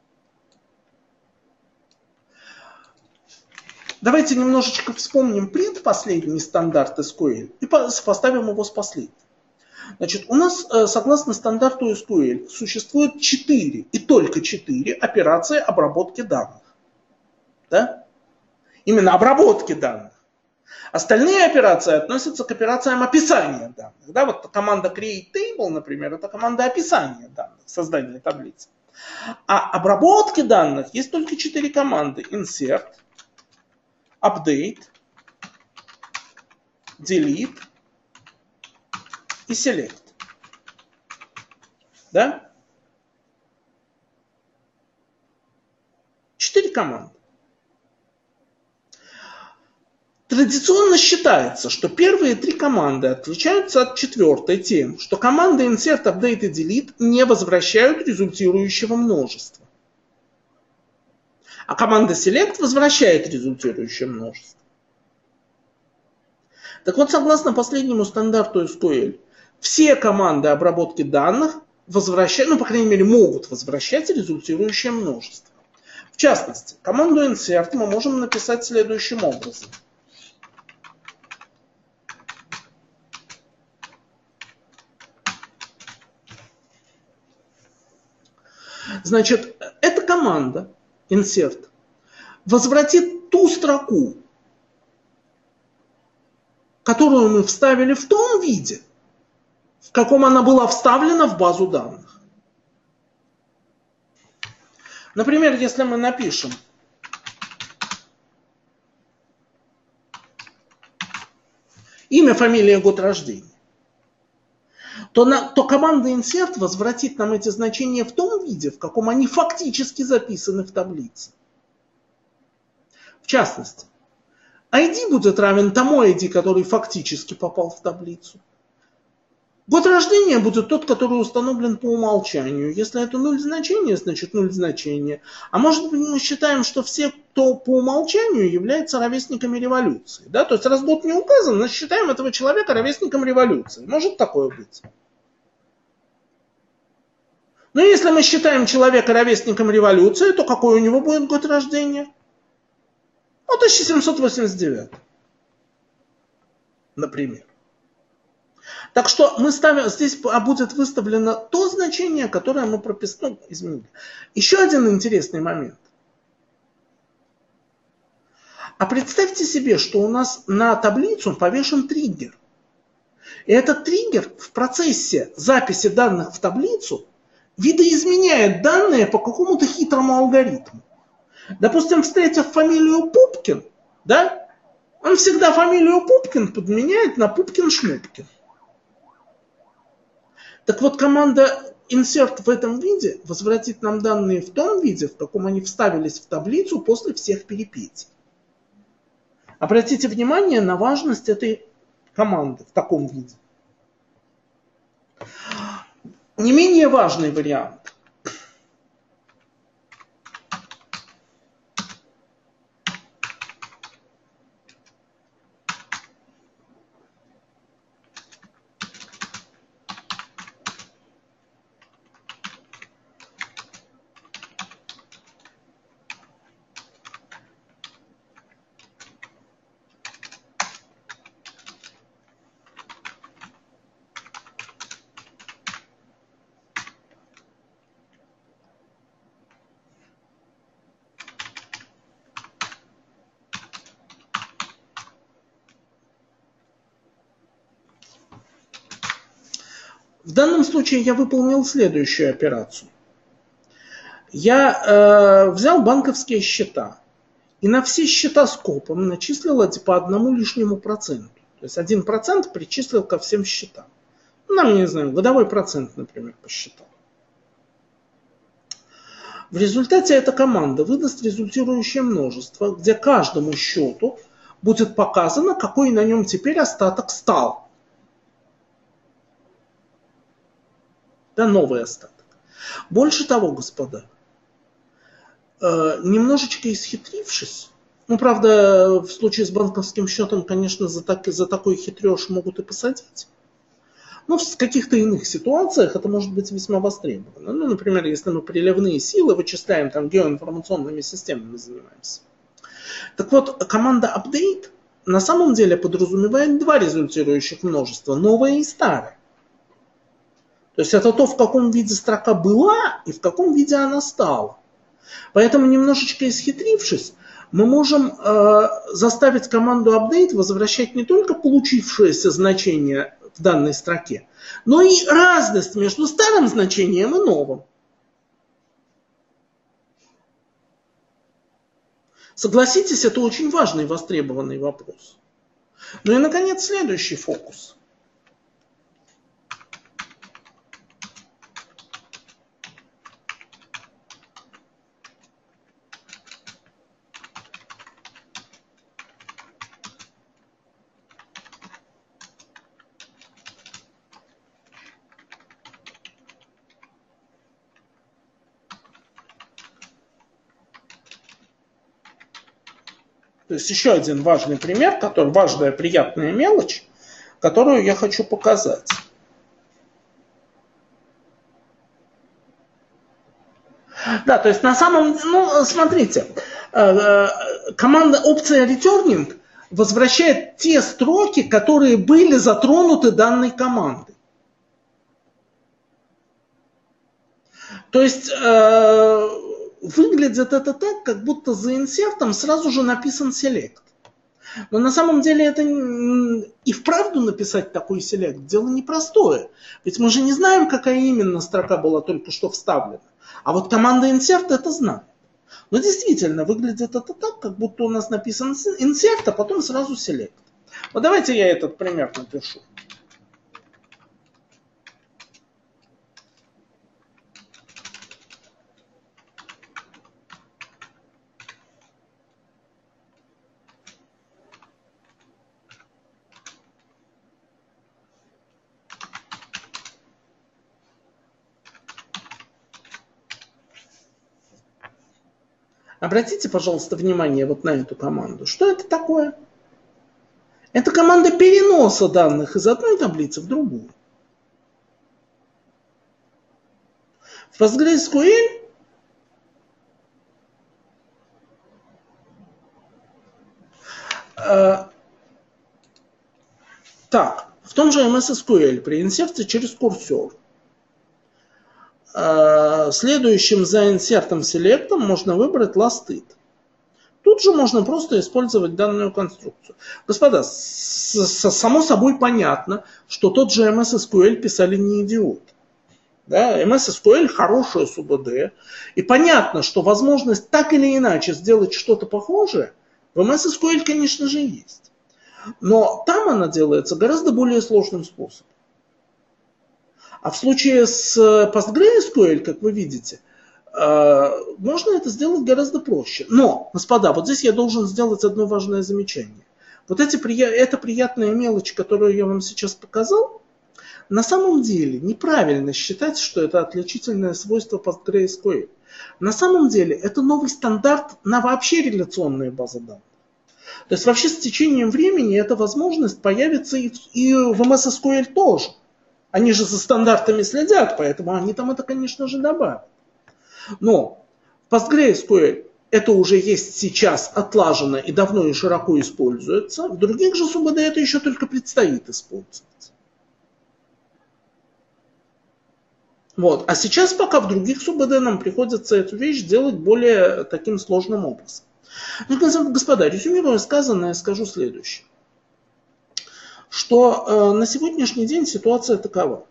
Давайте немножечко вспомним предпоследний стандарт эс ку эль и поставим его с последним. Значит, у нас, согласно стандарту эс ку эль, существует четыре и только четыре операции обработки данных. Да? Именно обработки данных. Остальные операции относятся к операциям описания данных. Да, вот команда create table, например, это команда описания данных, создания таблицы. А обработки данных есть только четыре команды. Insert, Update, Delete и Select. Да? Четыре команды. Традиционно считается, что первые три команды отличаются от четвертой тем, что команды Insert, Update и Delete не возвращают результирующего множества. А команда Select возвращает результирующее множество. Так вот, согласно последнему стандарту эс ку эль, все команды обработки данных возвращают, ну, по крайней мере, могут возвращать результирующее множество. В частности, команду Insert мы можем написать следующим образом. Значит, эта команда insert возвратит ту строку, которую мы вставили в том виде, в каком она была вставлена в базу данных. Например, если мы напишем имя, фамилия, год рождения, то, на, то команда insert возвратит нам эти значения в том виде, в каком они фактически записаны в таблице. В частности, ай ди будет равен тому ай ди, который фактически попал в таблицу. Год рождения будет тот, который установлен по умолчанию. Если это нуль значения, значит нуль значения. А может быть, мы считаем, что все, кто по умолчанию, являются ровесниками революции. Да? То есть, раз год не указан, значит считаем этого человека ровесником революции. Может такое быть? Но если мы считаем человека ровесником революции, то какой у него будет год рождения? Ну, тысяча семьсот восемьдесят девятый. Например. Так что мы ставим, здесь будет выставлено то значение, которое мы прописали, ну, изменили. Еще один интересный момент. А представьте себе, что у нас на таблицу повешен триггер. И этот триггер в процессе записи данных в таблицу видоизменяет данные по какому-то хитрому алгоритму. Допустим, встретив фамилию Пупкин, да, он всегда фамилию Пупкин подменяет на Пупкин-Шмупкин. Так вот, команда insert в этом виде возвратит нам данные в том виде, в каком они вставились в таблицу после всех перипетий. Обратите внимание на важность этой команды в таком виде. Не менее важный вариант. В данном случае я выполнил следующую операцию. Я э, взял банковские счета и на все счета скопом начислил по одному лишнему проценту. То есть один процент причислил ко всем счетам. Нам, не знаю, годовой процент, например, посчитал. В результате эта команда выдаст результирующее множество, где каждому счету будет показано, какой на нем теперь остаток стал. Да, новый остаток. Больше того, господа, э, немножечко исхитрившись, Ну, правда, в случае с банковским счетом, конечно, за, так, за такой хитрёж могут и посадить. Но в каких-то иных ситуациях это может быть весьма востребовано. Ну, например, если мы приливные силы вычисляем, там, геоинформационными системами занимаемся. Так вот, команда update на самом деле подразумевает два результирующих множества, новое и старое. То есть это то, в каком виде строка была и в каком виде она стала. Поэтому, немножечко исхитрившись, мы можем э, заставить команду update возвращать не только получившееся значение в данной строке, но и разность между старым значением и новым. Согласитесь, это очень важный и востребованный вопрос. Ну и, наконец, следующий фокус. То есть еще один важный пример, который, важная приятная мелочь, которую я хочу показать. Да, то есть на самом деле, ну, смотрите, команда опция returning возвращает те строки, которые были затронуты данной командой. То есть выглядит это так, как будто за инсертом сразу же написан select. Но на самом деле это и вправду написать такой select дело непростое. Ведь мы же не знаем, какая именно строка была только что вставлена. А вот команда insert это знает. Но действительно, выглядит это так, как будто у нас написан insert, а потом сразу select. Вот давайте я этот пример напишу. Обратите, пожалуйста, внимание вот на эту команду. Что это такое? Это команда переноса данных из одной таблицы в другую. В PostgreSQL э, так, в том же эм эс эс ку эль при инсерте через курсор следующим за инсертом селектом можно выбрать last it. Тут же можно просто использовать данную конструкцию. Господа, с, с, само собой понятно, что тот же эм эс эс ку эль писали не идиоты. Да, эм эс эс ку эль хорошая эс у бэ дэ. И понятно, что возможность так или иначе сделать что-то похожее в эм эс эс ку эль, конечно же, есть. Но там она делается гораздо более сложным способом. А в случае с PostgreSQL, как вы видите, можно это сделать гораздо проще. Но, господа, вот здесь я должен сделать одно важное замечание. Вот эти, эта приятная мелочь, которую я вам сейчас показал, на самом деле неправильно считать, что это отличительное свойство PostgreSQL. На самом деле это новый стандарт на вообще реляционные базы данных. То есть вообще с течением времени эта возможность появится и в эм эс эс ку эль тоже. Они же за стандартами следят, поэтому они там это, конечно же, добавят. Но в PostgreSQL это уже есть сейчас отлажено и давно и широко используется. В других же эс у бэ дэ это еще только предстоит использовать. Вот. А сейчас пока в других эс у бэ дэ нам приходится эту вещь делать более таким сложным образом. Ну, господа, резюмируя сказанное, скажу следующее. Что э, на сегодняшний день ситуация такова.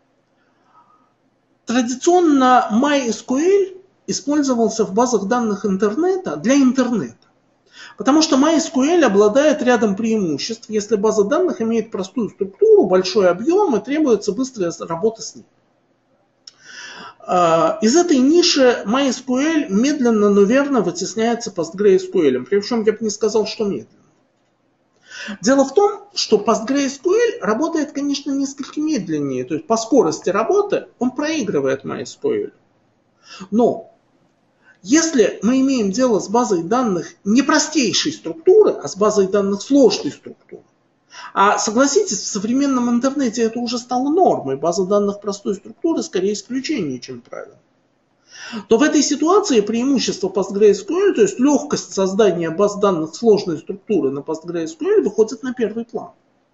Традиционно MySQL использовался в базах данных интернета для интернета. Потому что MySQL обладает рядом преимуществ, если база данных имеет простую структуру, большой объем и требуется быстрая работа с ней. Э, из этой ниши MySQL медленно, но верно вытесняется PostgreSQL. Причем я бы не сказал, что медленно. Дело в том, что PostgreSQL работает, конечно, несколько медленнее. То есть по скорости работы он проигрывает MySQL. Но Если мы имеем дело с базой данных не простейшей структуры, а с базой данных сложной структуры, а согласитесь, в современном интернете это уже стало нормой, база данных простой структуры скорее исключение, чем правило, то в этой ситуации преимущество PostgreSQL, то есть легкость создания баз данных сложной структуры на PostgreSQL, выходит на первый план.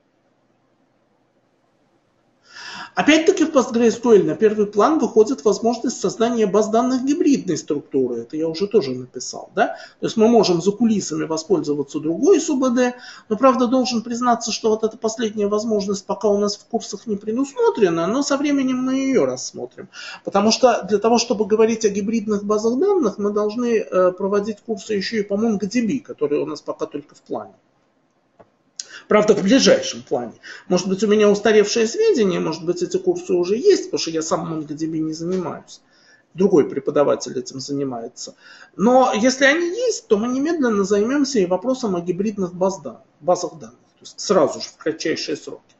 Опять-таки в PostgreSQL на первый план выходит возможность создания баз данных гибридной структуры. Это я уже тоже написал. Да? То есть мы можем за кулисами воспользоваться другой СУБД, но правда должен признаться, что вот эта последняя возможность пока у нас в курсах не предусмотрена, но со временем мы ее рассмотрим. Потому что для того, чтобы говорить о гибридных базах данных, мы должны проводить курсы еще и по MongoDB, которые у нас пока только в плане. Правда, в ближайшем плане. Может быть, у меня устаревшие сведения, может быть, эти курсы уже есть, потому что я сам MongoDB не занимаюсь. Другой преподаватель этим занимается. Но если они есть, то мы немедленно займемся и вопросом о гибридных баз данных, базах данных. То есть сразу же, в кратчайшие сроки.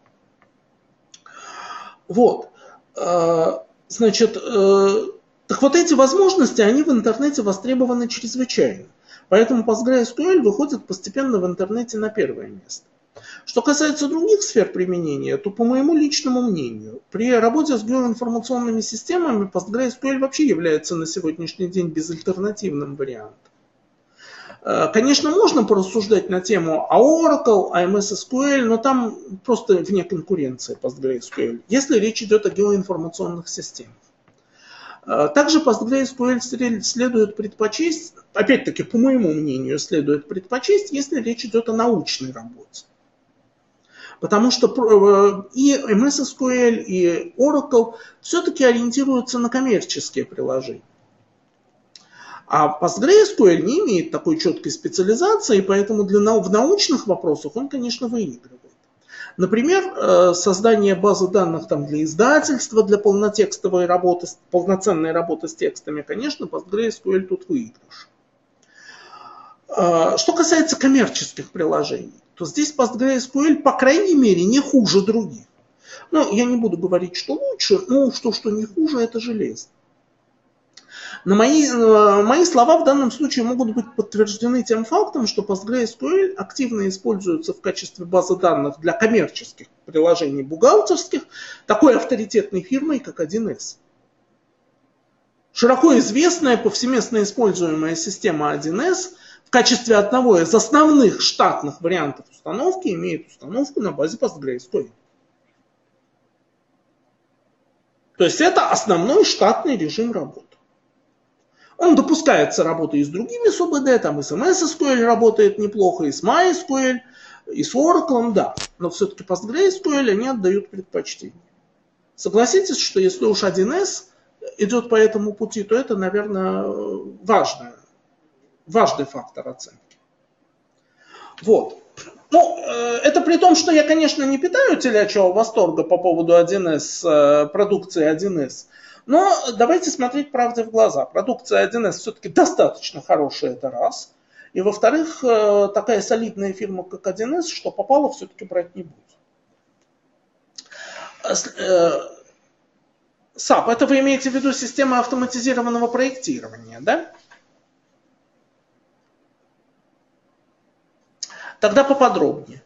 Вот. Значит, так вот эти возможности, они в интернете востребованы чрезвычайно. Поэтому PostgreSQL выходит постепенно в интернете на первое место. Что касается других сфер применения, то по моему личному мнению, при работе с геоинформационными системами PostgreSQL вообще является на сегодняшний день безальтернативным вариантом. Конечно, можно порассуждать на тему о Oracle, о эм эс эс кью эль, но там просто вне конкуренции PostgreSQL, если речь идет о геоинформационных системах. Также PostgreSQL следует предпочесть, опять-таки, по моему мнению, следует предпочесть, если речь идет о научной работе. Потому что и эм эс эс кью эль, и Oracle все-таки ориентируются на коммерческие приложения. А PostgreSQL не имеет такой четкой специализации, поэтому для, в научных вопросах он, конечно, выигрывает. Например, создание базы данных там, для издательства, для полнотекстовой работы, полноценной работы с текстами, конечно, PostgreSQL тут выигрыш. Что касается коммерческих приложений, то здесь PostgreSQL, по крайней мере, не хуже других. Ну, я не буду говорить, что лучше, но что, что не хуже, это железно. Но мои, мои слова в данном случае могут быть подтверждены тем фактом, что PostgreSQL активно используется в качестве базы данных для коммерческих приложений бухгалтерских такой авторитетной фирмой, как один эс. Широко известная, повсеместно используемая система один эс в качестве одного из основных штатных вариантов установки имеет установку на базе PostgreSQL. То есть это основной штатный режим работы. Он допускается работой и с другими СУБД, там и с эм эс эс кью эль работает неплохо, и с MySQL, и с Oracle, да. Но все-таки PostgreSQL они отдают предпочтение. Согласитесь, что если уж один эс идет по этому пути, то это, наверное, важное, важный фактор оценки. Вот. Ну, это при том, что я, конечно, не питаю телячьего восторга по поводу один эс, продукции один эс. Но давайте смотреть правде в глаза. Продукция один эс все-таки достаточно хорошая, это раз. И во-вторых, такая солидная фирма, как один эс, что попало, все-таки брать не будет. САП, это вы имеете в виду система автоматизированного проектирования, да? Тогда поподробнее.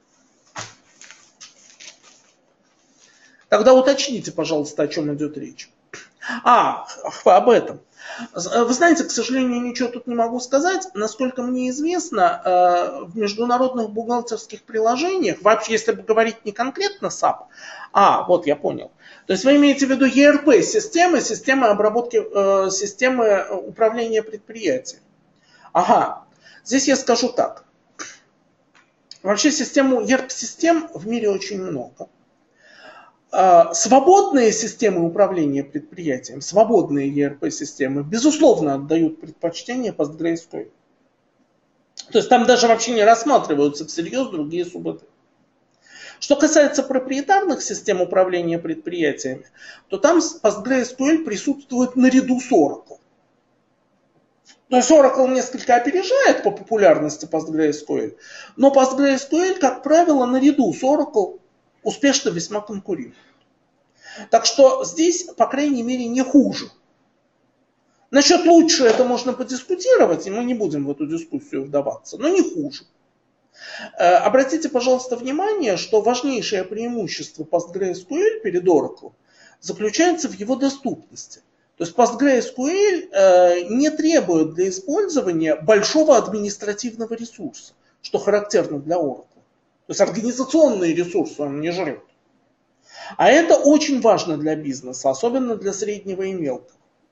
Тогда уточните, пожалуйста, о чем идет речь. А, об этом. Вы знаете, к сожалению, ничего тут не могу сказать. Насколько мне известно, в международных бухгалтерских приложениях, вообще, если бы говорить не конкретно САП, а, вот я понял. То есть вы имеете в виду и эр пи-системы, системы обработки, системы управления предприятием. Ага, здесь я скажу так. Вообще систему и эр пи-систем в мире очень много. Свободные системы управления предприятием, свободные и эр пи-системы, безусловно, отдают предпочтение PostgreSQL. То есть там даже вообще не рассматриваются всерьез другие СУБД. Что касается проприетарных систем управления предприятиями, то там PostgreSQL присутствует наряду с Oracle. То есть Oracle несколько опережает по популярности PostgreSQL, но PostgreSQL, как правило, наряду с Oracle успешно весьма конкурирует. Так что здесь, по крайней мере, не хуже. Насчет лучше это можно подискутировать, и мы не будем в эту дискуссию вдаваться, но не хуже. Обратите, пожалуйста, внимание, что важнейшее преимущество PostgreSQL перед Oracle заключается в его доступности. То есть PostgreSQL не требует для использования большого административного ресурса, что характерно для Oracle. То есть организационные ресурсы он не жрет. А это очень важно для бизнеса, особенно для среднего и мелкого.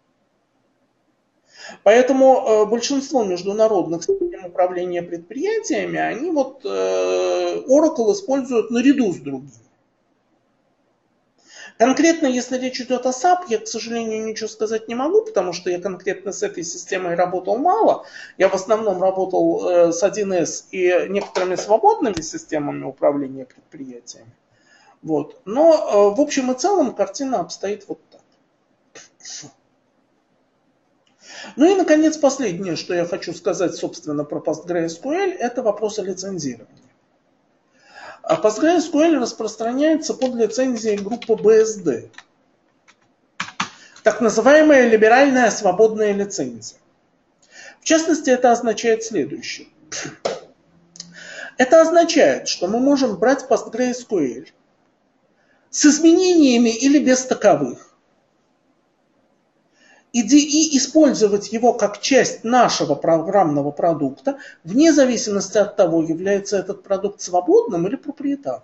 Поэтому большинство международных систем управления предприятиями, они вот Oracle используют наряду с другими. Конкретно, если речь идет о сап, я, к сожалению, ничего сказать не могу, потому что я конкретно с этой системой работал мало. Я в основном работал с один эс и некоторыми свободными системами управления предприятиями. Вот. Но в общем и целом картина обстоит вот так. Ну и, наконец, последнее, что я хочу сказать, собственно, про PostgreSQL, это вопрос о лицензировании. PostgreSQL распространяется под лицензией группы би эс ди. Так называемая либеральная свободная лицензия. В частности, это означает следующее. Это означает, что мы можем брать PostgreSQL с изменениями или без таковых, и использовать его как часть нашего программного продукта, вне зависимости от того, является этот продукт свободным или проприетарным.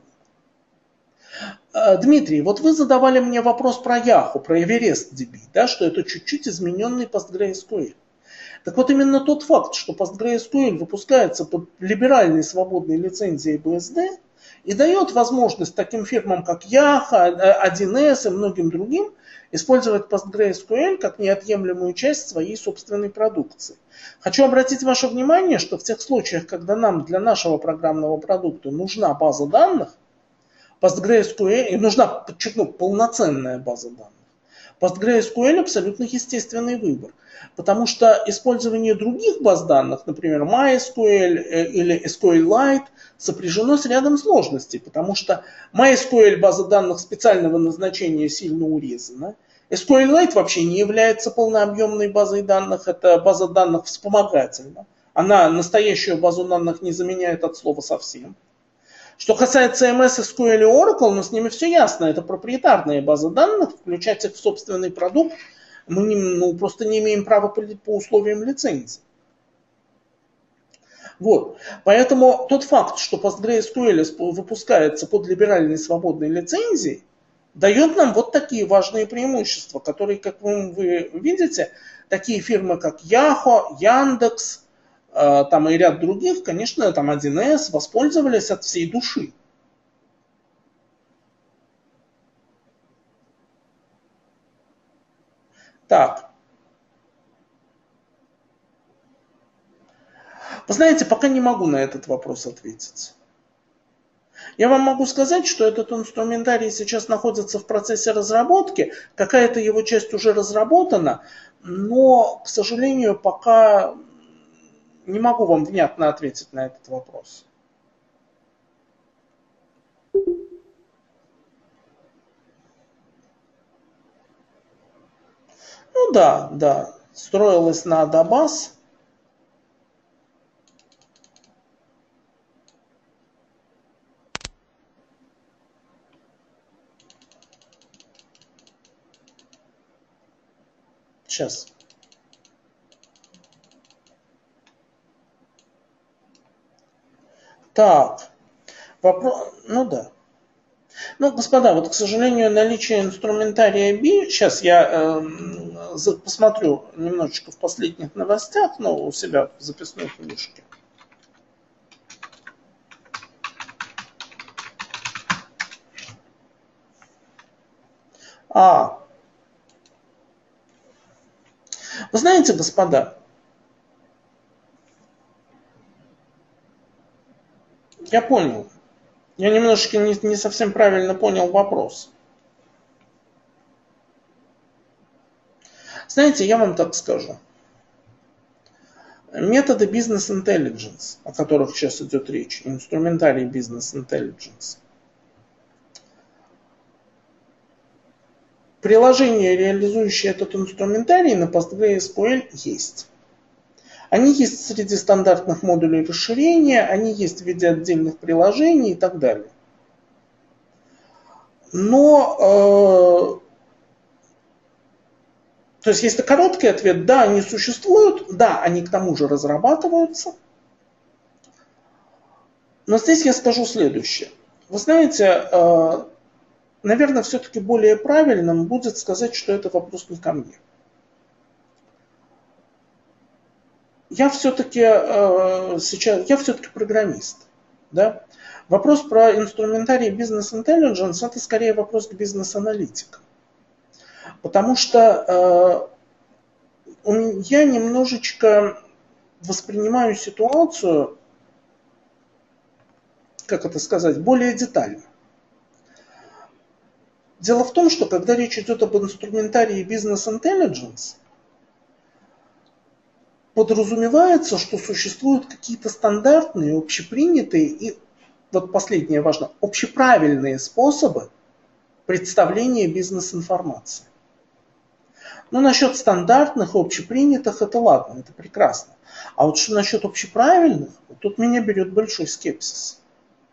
Дмитрий, вот вы задавали мне вопрос про Yahoo, про EverestDB, да, что это чуть-чуть измененный PostgreSQL. Так вот именно тот факт, что PostgreSQL выпускается под либеральной свободной лицензией би эс ди и дает возможность таким фирмам, как Yahoo, один эс и многим другим, использовать PostgreSQL как неотъемлемую часть своей собственной продукции. Хочу обратить ваше внимание, что в тех случаях, когда нам для нашего программного продукта нужна база данных, PostgreSQL, и нужна, подчеркну, полноценная база данных, PostgreSQL абсолютно естественный выбор. Потому что использование других баз данных, например, MySQL или SQLite, сопряжено с рядом сложностей. Потому что MySQL база данных специального назначения сильно урезана. SQLite вообще не является полнообъемной базой данных, это база данных вспомогательна. Она настоящую базу данных не заменяет от слова совсем. Что касается эм эс, эс кью эль и Oracle, но с ними все ясно. Это проприетарные базы данных, включать их в собственный продукт мы не, ну, просто не имеем права по, по условиям лицензии. Вот. Поэтому тот факт, что PostgreSQL выпускается под либеральной свободной лицензией, дает нам вот такие важные преимущества, которые, как вы, вы видите, такие фирмы, как Yahoo, Яндекс, э, там и ряд других, конечно, там один эс воспользовались от всей души. Так. Вы знаете, пока не могу на этот вопрос ответить. Я вам могу сказать, что этот инструментарий сейчас находится в процессе разработки, какая-то его часть уже разработана, но, к сожалению, пока не могу вам внятно ответить на этот вопрос. Ну да, да, строилась на Adabas. Сейчас. Так. Вопрос. Ну да. Ну, господа, вот, к сожалению, наличие инструментария би, сейчас я э, посмотрю немножечко в последних новостях, но у себя в записной книжке. А. Вы знаете, господа, я понял. Я немножечко не, не совсем правильно понял вопрос. Знаете, я вам так скажу. Методы бизнес-интеллигенс, о которых сейчас идет речь, инструментарий бизнес-интеллигенс, приложения, реализующие этот инструментарий, на PostgreSQL есть. Они есть среди стандартных модулей расширения, они есть в виде отдельных приложений и так далее. Но, э, то есть, если короткий ответ, да, они существуют, да, они к тому же разрабатываются. Но здесь я скажу следующее. Вы знаете, э, наверное, все-таки более правильным будет сказать, что это вопрос не ко мне. Я все-таки э, сейчас, я все-таки программист, да? Вопрос про инструментарий бизнес-интеллигенс это скорее вопрос к бизнес-аналитикам. Потому что э, я немножечко воспринимаю ситуацию, как это сказать, более детально. Дело в том, что когда речь идет об инструментарии бизнес-интеллигенс, подразумевается, что существуют какие-то стандартные, общепринятые и, вот последнее важно, общеправильные способы представления бизнес-информации. Ну, насчет стандартных, общепринятых, это ладно, это прекрасно. А вот что насчет общеправильных, тут меня берет большой скепсис.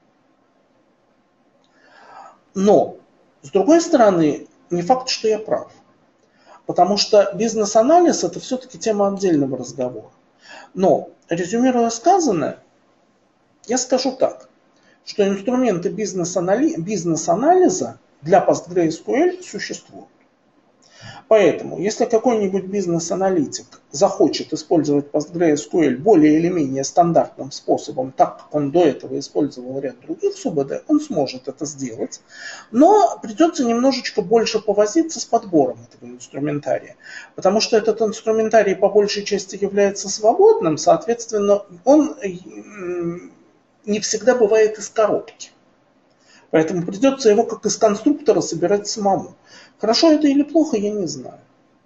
Но, с другой стороны, не факт, что я прав. Потому что бизнес-анализ это все-таки тема отдельного разговора. Но, резюмируя сказанное, я скажу так, что инструменты бизнес-анализа для PostgreSQL существуют. Поэтому, если какой-нибудь бизнес-аналитик захочет использовать PostgreSQL более или менее стандартным способом, так как он до этого использовал ряд других СУБД, он сможет это сделать. Но придется немножечко больше повозиться с подбором этого инструментария. Потому что этот инструментарий по большей части является свободным, соответственно, он не всегда бывает из коробки. Поэтому придется его как из конструктора собирать самому. Хорошо это или плохо, я не знаю.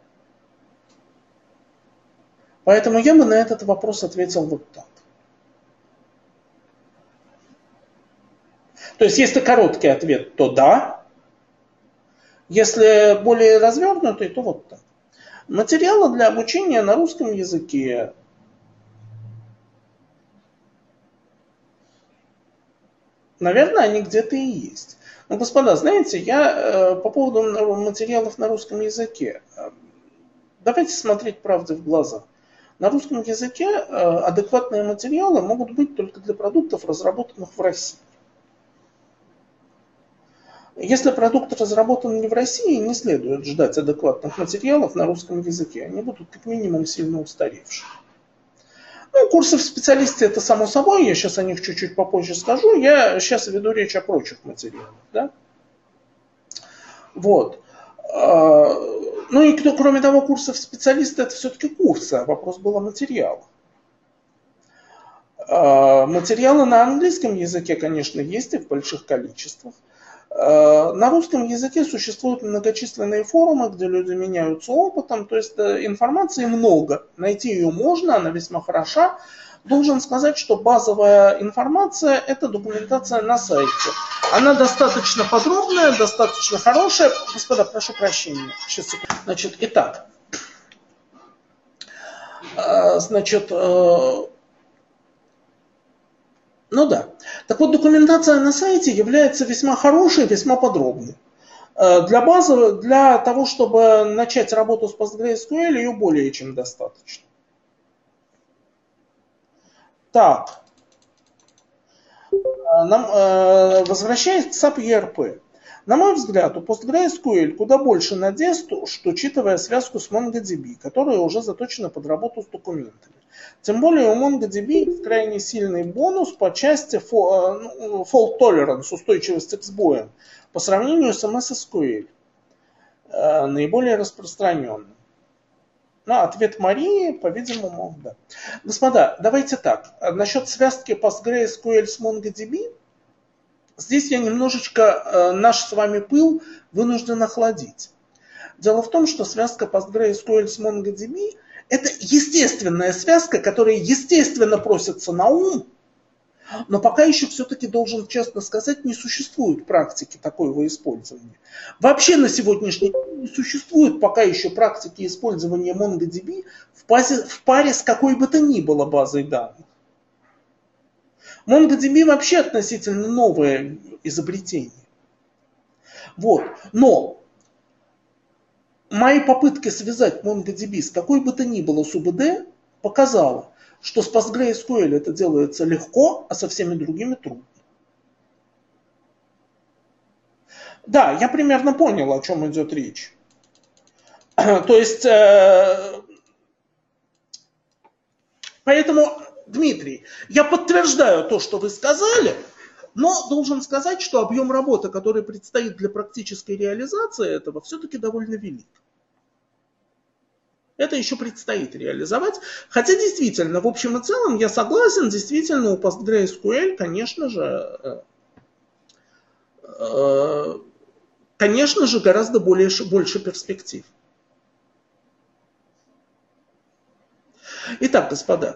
Поэтому я бы на этот вопрос ответил вот так. То есть, если короткий ответ, то да. Если более развернутый, то вот так. Материалы для обучения на русском языке. Наверное, они где-то и есть. Но, господа, знаете, я э, по поводу материалов на русском языке. Э, давайте смотреть правде в глаза. На русском языке э, адекватные материалы могут быть только для продуктов, разработанных в России. Если продукт разработан не в России, не следует ждать адекватных материалов на русском языке. Они будут как минимум сильно устаревшие. Ну, курсы в специалисте это само собой, я сейчас о них чуть-чуть попозже скажу. Я сейчас веду речь о прочих материалах. Да? Вот. Ну и кто, кроме того, курсов специалиста это все-таки курсы, а вопрос был о материалах. Материалы на английском языке, конечно, есть и в больших количествах. На русском языке существуют многочисленные форумы, где люди меняются опытом, то есть информации много, найти ее можно, она весьма хороша. Должен сказать, что базовая информация – это документация на сайте. Она достаточно подробная, достаточно хорошая. Господа, прошу прощения. Сейчас, значит, итак. Значит, ну да. Так вот, документация на сайте является весьма хорошей, весьма подробной. Для базовой, для того, чтобы начать работу с PostgreSQL, ее более чем достаточно. Так. Нам, э, возвращаясь к сап и эр пи. На мой взгляд, у PostgreSQL куда больше надежд, что учитывая связку с MongoDB, которая уже заточена под работу с документами. Тем более у MongoDB крайне сильный бонус по части fault tolerance, устойчивости к сбоям, по сравнению с эм эс эс кью эль, наиболее распространенным. Ну, ответ Марии, по-видимому, да. Господа, давайте так. Насчет связки PostgreSQL с MongoDB, здесь я немножечко наш с вами пыл вынужден охладить. Дело в том, что связка PostgreSQL с MongoDB это естественная связка, которая естественно просится на ум, Но пока еще все-таки должен честно сказать, не существует практики такого использования. Вообще на сегодняшний день не существует пока еще практики использования MongoDB в, базе, в паре с какой бы то ни было базой данных. MongoDB вообще относительно новое изобретение. Вот. Но мои попытки связать MongoDB с какой бы то ни было СУБД показала, что с PostgreSQL это делается легко, а со всеми другими трудно. Да, я примерно понял, о чем идет речь. То есть, э, поэтому, Дмитрий, я подтверждаю то, что вы сказали, но должен сказать, что объем работы, который предстоит для практической реализации этого, все-таки довольно велик. Это еще предстоит реализовать. Хотя действительно, в общем и целом, я согласен, действительно у PostgreSQL, конечно же, конечно же, гораздо более, больше перспектив. Итак, господа,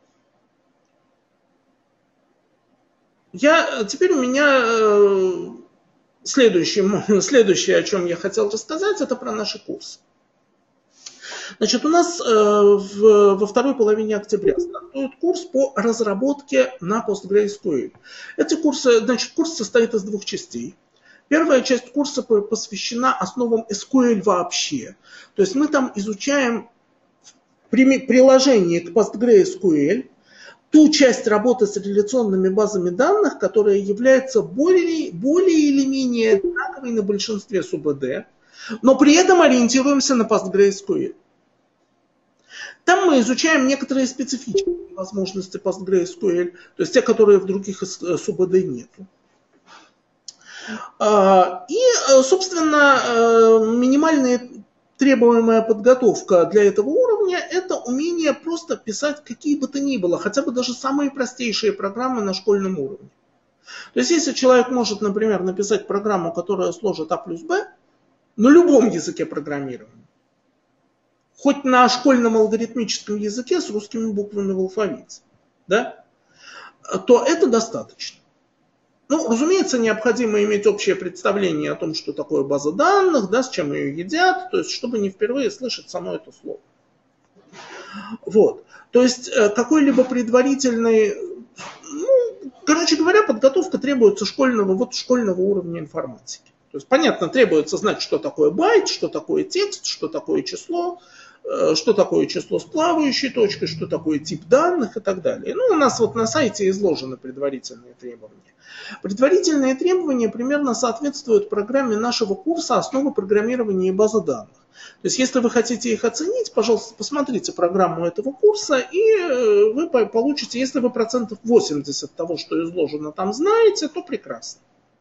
я, теперь у меня следующее, следующее, о чем я хотел рассказать, это про наши курсы. Значит, у нас э, в, во второй половине октября стартует курс по разработке на PostgreSQL. Эти курсы, значит, курс состоит из двух частей. Первая часть курса посвящена основам эс ку эль вообще. То есть мы там изучаем при, приложение к PostgreSQL ту часть работы с реляционными базами данных, которая является более, более или менее одинаковой на большинстве СУБД, но при этом ориентируемся на PostgreSQL. Там мы изучаем некоторые специфические возможности PostgreSQL, то есть те, которые в других СУБД нету. И, собственно, минимальная требуемая подготовка для этого уровня – это умение просто писать какие бы то ни было, хотя бы даже самые простейшие программы на школьном уровне. То есть, если человек может, например, написать программу, которая сложит А плюс Б, на любом языке программирования, хоть на школьном алгоритмическом языке с русскими буквами в алфавите, да, то это достаточно. Ну, разумеется, необходимо иметь общее представление о том, что такое база данных, да, с чем ее едят, то есть, чтобы не впервые слышать само это слово. Вот. То есть, какой-либо предварительный, ну, короче говоря, подготовка требуется школьного, вот школьного уровня информатики. То есть, понятно, требуется знать, что такое байт, что такое текст, что такое число, что такое число с плавающей точкой, что такое тип данных и так далее. Ну, у нас вот на сайте изложены предварительные требования. Предварительные требования примерно соответствуют программе нашего курса «Основы программирования и базы данных». То есть, если вы хотите их оценить, пожалуйста, посмотрите программу этого курса, и вы получите, если вы процентов восемьдесят того, что изложено там, знаете, то прекрасно.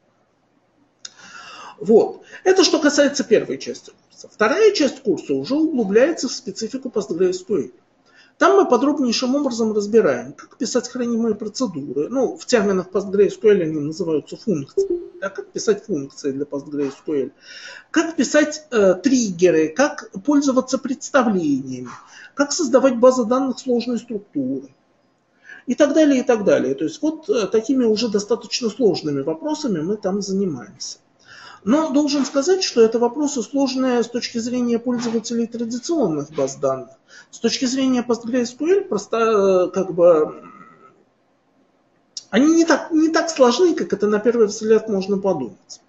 Вот. Это что касается первой части курса. Вторая часть курса уже углубляется в специфику PostgreSQL. Там мы подробнейшим образом разбираем, как писать хранимые процедуры. Ну, в терминах PostgreSQL они называются функции. Да, как писать функции для PostgreSQL. Как писать э, триггеры, как пользоваться представлениями, как создавать базы данных сложной структуры. И так далее, и так далее. То есть вот э, такими уже достаточно сложными вопросами мы там занимаемся. Но должен сказать, что это вопросы сложные с точки зрения пользователей традиционных баз данных. С точки зрения PostgreSQL просто как бы они не так, не так сложны, как это на первый взгляд можно подумать.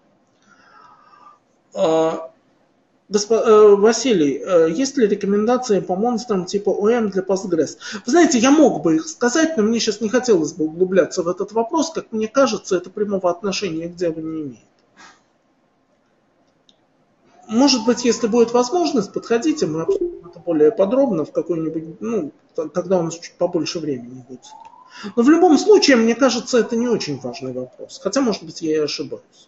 Госпо... Василий, есть ли рекомендации по монстрам типа о эм для Postgres? Вы знаете, я мог бы их сказать, но мне сейчас не хотелось бы углубляться в этот вопрос. Как мне кажется, это прямого отношения к делу не имеет. Может быть, если будет возможность, подходите, мы обсудим это более подробно в какой-нибудь, ну, когда у нас чуть побольше времени будет. Но в любом случае, мне кажется, это не очень важный вопрос. Хотя, может быть, я и ошибаюсь.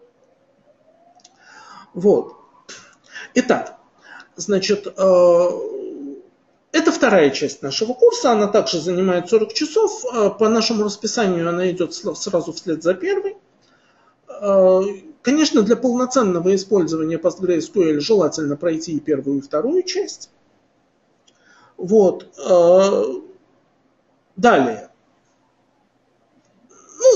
Вот. Итак, значит, это вторая часть нашего курса. Она также занимает сорок часов. По нашему расписанию она идет сразу вслед за первой. Конечно, для полноценного использования PostgreSQL желательно пройти и первую, и вторую часть. Вот. Далее.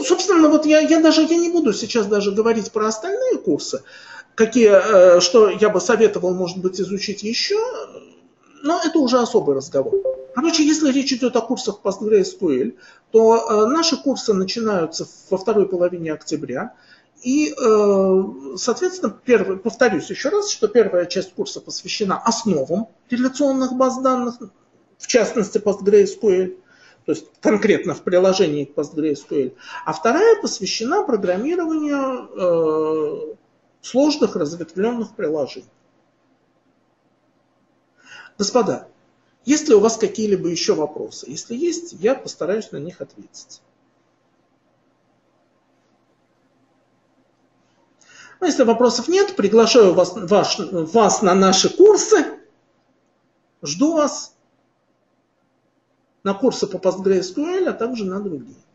Ну, собственно, вот я, я даже я не буду сейчас даже говорить про остальные курсы, какие, что я бы советовал, может быть, изучить еще, но это уже особый разговор. Короче, если речь идет о курсах PostgreSQL, то наши курсы начинаются во второй половине октября. И, соответственно, первый, повторюсь еще раз, что первая часть курса посвящена основам реляционных баз данных, в частности PostgreSQL, то есть конкретно в приложении к PostgreSQL, а вторая посвящена программированию э, сложных разветвленных приложений. Господа, есть ли у вас какие-либо еще вопросы? Если есть, я постараюсь на них ответить. Но если вопросов нет, приглашаю вас, ваш, вас на наши курсы. Жду вас на курсы по PostgreSQL, а также на другие.